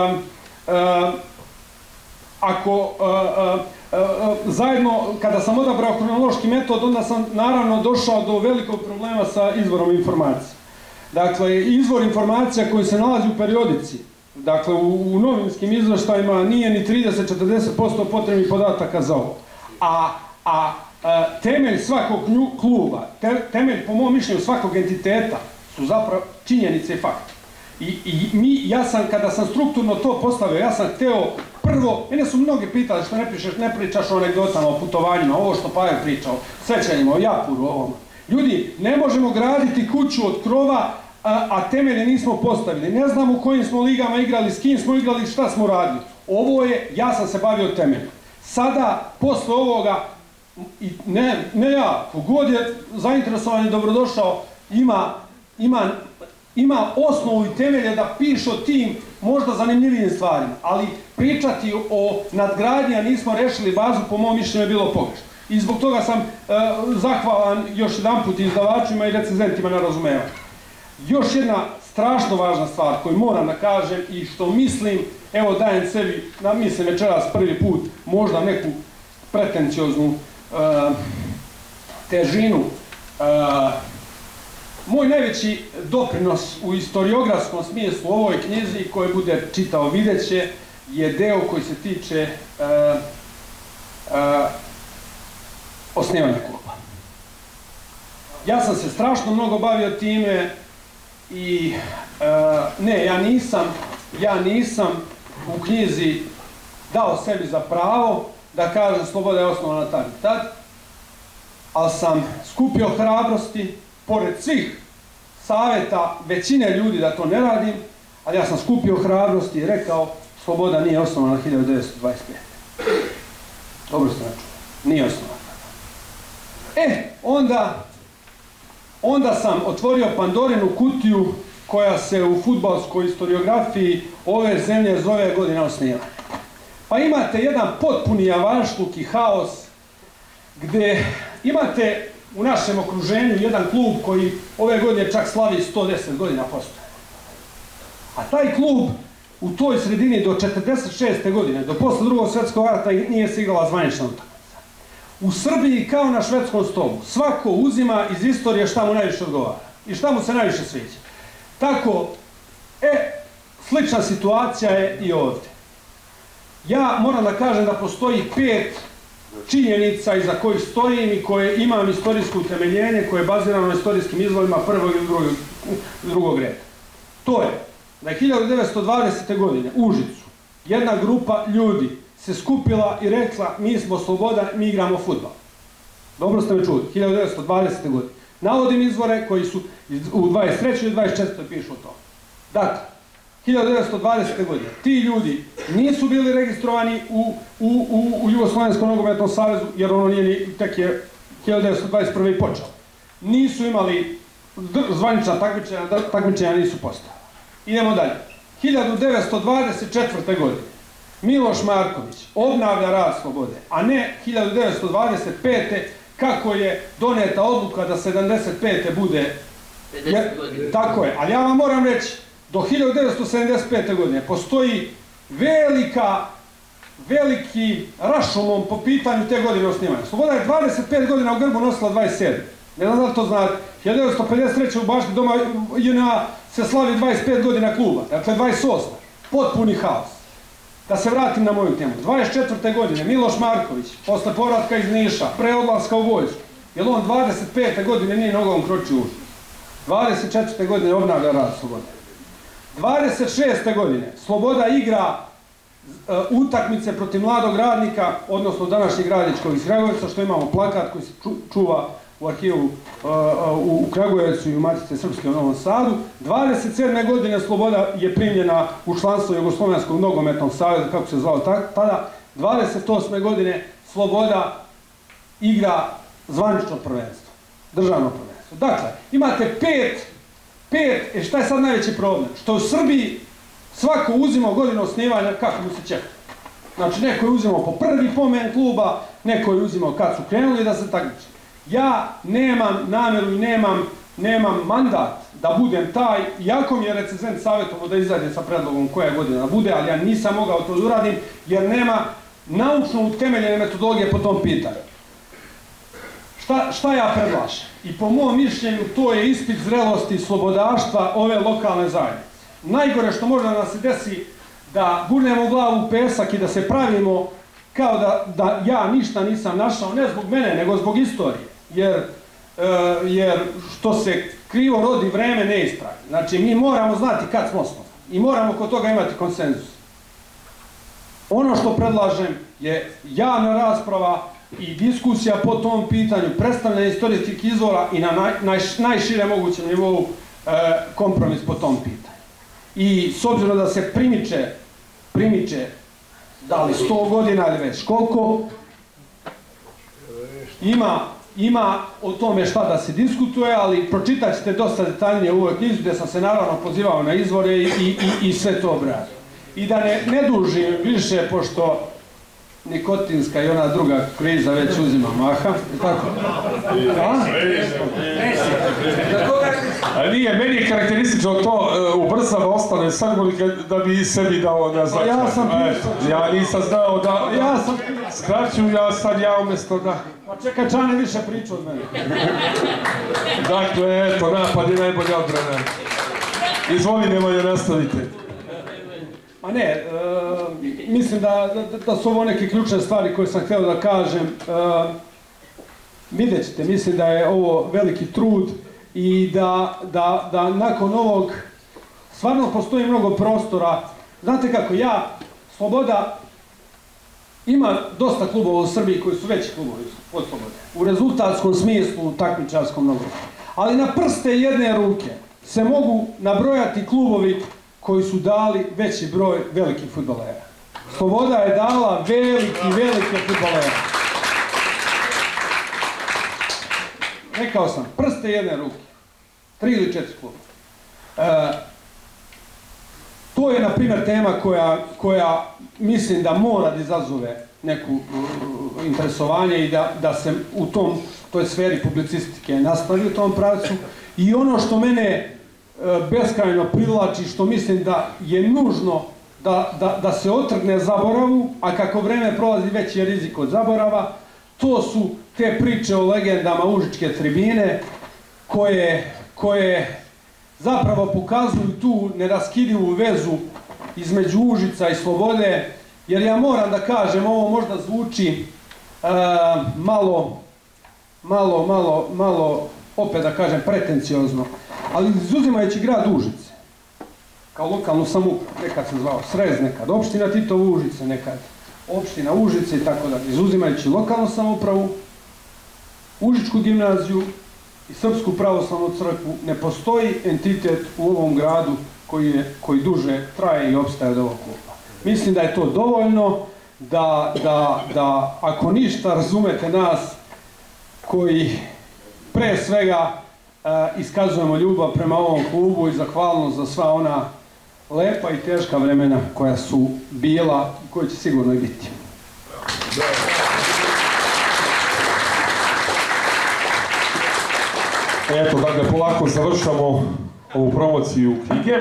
ako zajedno, kada sam odabrao hronološki metod, onda sam naravno došao do velikog problema sa izvorom informacija. Dakle, izvor informacija koji se nalazi u periodici, dakle u novinskim izveštajima nije ni 30-40% potrebnih podataka za ovo. A temelj svakog kluba, temelj po mom mišljenju svakog entiteta su zapravo činjenice i fakti. Ja sam, kada sam strukturno to postavio, ja sam hteo prvo, mene su mnogi pitali što ne pričaš o anegdotama, o putovanjima, ovo što Pavel pričao, sećanjima, o Japuru, ovome. Ljudi, ne možemo graditi kuću od krova, a temelje nismo postavili. Ne znam u kojim smo ligama igrali, s kim smo igrali, šta smo radili. Ovo je, ja sam se bavio temeljom. Sada, posle ovoga, ne ja, kogod je zainteresovan i dobrodošao, ima osnovu i temelje da piše o tim možda zanimljivijim stvarima, ali pričati o nadgradnji, a nismo rešili bazu, po mom mišljenju je bilo pogrešno. I zbog toga sam zahvalan još jedan put izdavačima i recenzentima na razumevanju. Još jedna strašno važna stvar koju moram da kažem i što mislim, evo dajem sebi, mislim večeras prvi put, možda neku pretencioznu težinu. Moj najveći doprinos u istoriografskom smislu u ovoj knjizi, koje bude čitao videće, je deo koji se tiče osnivanja kluba. Ja sam se strašno mnogo bavio time i ne, ja nisam u knjizi dao sebi za pravo da kažem Sloboda je osnovana tad i tad, ali sam skupio hrabrosti, pored svih savjeta većine ljudi da to ne radim, ali ja sam skupio hrabrosti i rekao Sloboda nije osnovana 1925. Dobro ste načuli, nije osnovana. Onda sam otvorio Pandorinu kutiju koja se u fudbalskoj historiografiji ove zemlje zove godina osnivanja. Pa imate jedan potpuni javašluk i haos gdje imate u našem okruženju jedan klub koji ove godine čak slavi 110 godina postoje. A taj klub u toj sredini do 46. godine, do posle drugog svjetskog rata nije se igrala zvanična utakmica. U Srbiji kao na švedskom stolu svako uzima iz istorije šta mu najviše odgovara i šta mu se najviše sviđa. Tako, slična situacija je i ovdje. Ja moram da kažem da postoji 5 činjenica iza kojih stojim i koje imam istorijsko utemeljenje, koje je bazirano na istorijskim izvorima prvog i drugog reda. To je da je 1920. godine u Užicu jedna grupa ljudi se skupila i rekla mi smo sloboda, mi igramo fudbal. Dobro ste me čuli, 1920. godine. Navodim izvore koji su u 23. i 24. pišu o tome. Dakle, 1920. godine ti ljudi nisu bili registrovani u Jugoslovenskom nogometnom savezu, jer ono nije ni, tek je 1921. i počeo. Nisu imali zvanična takmičenja, nisu postala. Idemo dalje. 1924. godine Miloš Marković obnavlja rad Slobode, a ne 1925. kako je doneta odluka da 75. bude... 50 godina. Tako je, ali ja vam moram reći, do 1975. godine postoji veliki rašomon po pitanju te godine osnivanja. Sloboda je 25 godina u grbu nosila 27. Ne znam da li to znate. 1953. u Bašti doma JNA se slavi 25 godina kluba, dakle 28. Potpuni haos. Da se vratim na moju temu. 24. godine Miloš Marković, posle povratka iz Niša, pre odlaska u vojsku, jer on 25. godine nije nogom kročio u Užice. 24. godine obnavlja rad Slobode. 26. godine Sloboda igra utakmice protiv mladog radnika, odnosno današnjeg radničkog iz Kragujevca, što imamo plakat koji se čuva u arhivu u Kragujevcu i u Matice Srpske u Novom Sadu. 27. godine Sloboda je primljena u članstvo Jugoslovenskog nogometnog saveza, kako se zvao tada. 28. godine Sloboda igra zvanično prvenstvo, državno prvenstvo. Dakle, imate pet, šta je sad najveći problem? Što u Srbiji svako uzima godinu osnivanja kako mu se čeka. Znači, neko je uzimao po prvi pomen kluba, neko je uzimao kad su krenuli da se takmiče. Ja nemam namjeru i nemam mandat da budem taj, iako mi je recenzent savjetovao da izađe sa predlogom koja godina da bude, ali ja nisam mogao to da uradim, jer nema naučno utemeljene metodologije po tom pitanju. Šta ja predlažem? I po mom mišljenju to je ispit zrelosti i slobodaštva ove lokalne zajednice. Najgore što može da nas se desi da gurnemo glavu u pesak i da se pravimo kao da ja ništa nisam našao, ne zbog mene, nego zbog istorije. Jer što se krivo rodi, vreme ne ispravi. Znači, mi moramo znati kad smo osnovani i moramo kod toga imati konsenzus. Ono što predlažem je javna rasprava i diskusija po tom pitanju, predstavljanje istorijskih izvora i na najšire mogućem nivou kompromis po tom pitanju. I s obzirom da se primiče da li 100 godina ili već koliko, ima o tome šta da se diskutuje, ali pročitat ćete dosta detaljnije u ovoj knjizi gdje sam se naravno pozivao na izvore i sve to obradio. I da ne dužim više, pošto nikotinska i ona druga kriza već uzima maha. Tako? A nije, meni je karakteristično to ubrzano ostane sagolike da bi sebi dao na značaj. Ja nisam znao da... Skraću ja sad umjesto da... Pa čekaj, Čane više priča od mene. Dakle, eto, napad je najbolja odbrana. Izvoli, Nemanja, nastavite. Ma ne, mislim da su ovo neke ključne stvari koje sam htio da kažem. Vidjet ćete, mislim da je ovo veliki trud i da nakon ovog stvarno postoji mnogo prostora. Znate kako, Sloboda ima dosta klubova u Srbiji koji su veći klubovi od Slobode. U rezultatskom smislu, u takmičarskom mnogo. Ali na prste jedne ruke se mogu nabrojati klubovi koji su dali veći broj velikih fudbalera. Sloboda je dala velike fudbalere. Rekao sam, prste jedne ruke. 3 ili 4 kluba. To je, na primjer, tema koja mislim da mora da izazove neku interesovanje i da se u toj sferi publicistike nastavi u tom pravcu. I ono što mene beskrajno privlači, što mislim da je nužno da se otrgne zaboravu, a kako vreme prolazi veći je rizik od zaborava, to su te priče o legendama Užičke tribine koje zapravo pokazuju tu neraskidivu vezu između Užica i Slobode, jer ja moram da kažem, ovo možda zvuči malo, opet da kažem, pretenciozno, ali izuzimajući grad Užice, kao lokalnu samoupravu, nekad se zvao Srez, nekad opština Titovo Užice, nekad opština Užice i tako dalje, izuzimajući lokalnu samoupravu, Užičku gimnaziju i Srpsku pravoslavnu crkvu, ne postoji entitet u ovom gradu koji duže traje i opstaje od ovog kluba. Mislim da je to dovoljno da ako ništa razumete nas koji pre svega iskazujemo ljubav prema ovom klubu i zahvalnost za sva ona lepa i teška vremena koja su bila i koja će sigurno i biti. Eto, dakle, polako završamo ovu promociju knjige.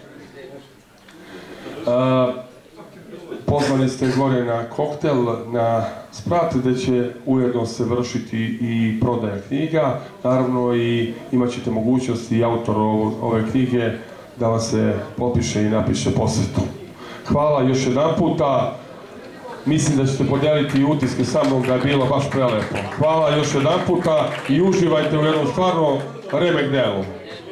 Pozvani ste gore na koktel, na sprat, gdje će ujedno se vršiti i prodaja knjiga. Naravno, i imat ćete mogućnost i autor ove knjige da vam se popiše i napiše posvetu. Hvala još jedan puta. Mislim da ćete podijeliti utiske sa mnom da je bilo baš prelepo. Hvala još jedan puta i uživajte u jednom stvarno remek delu.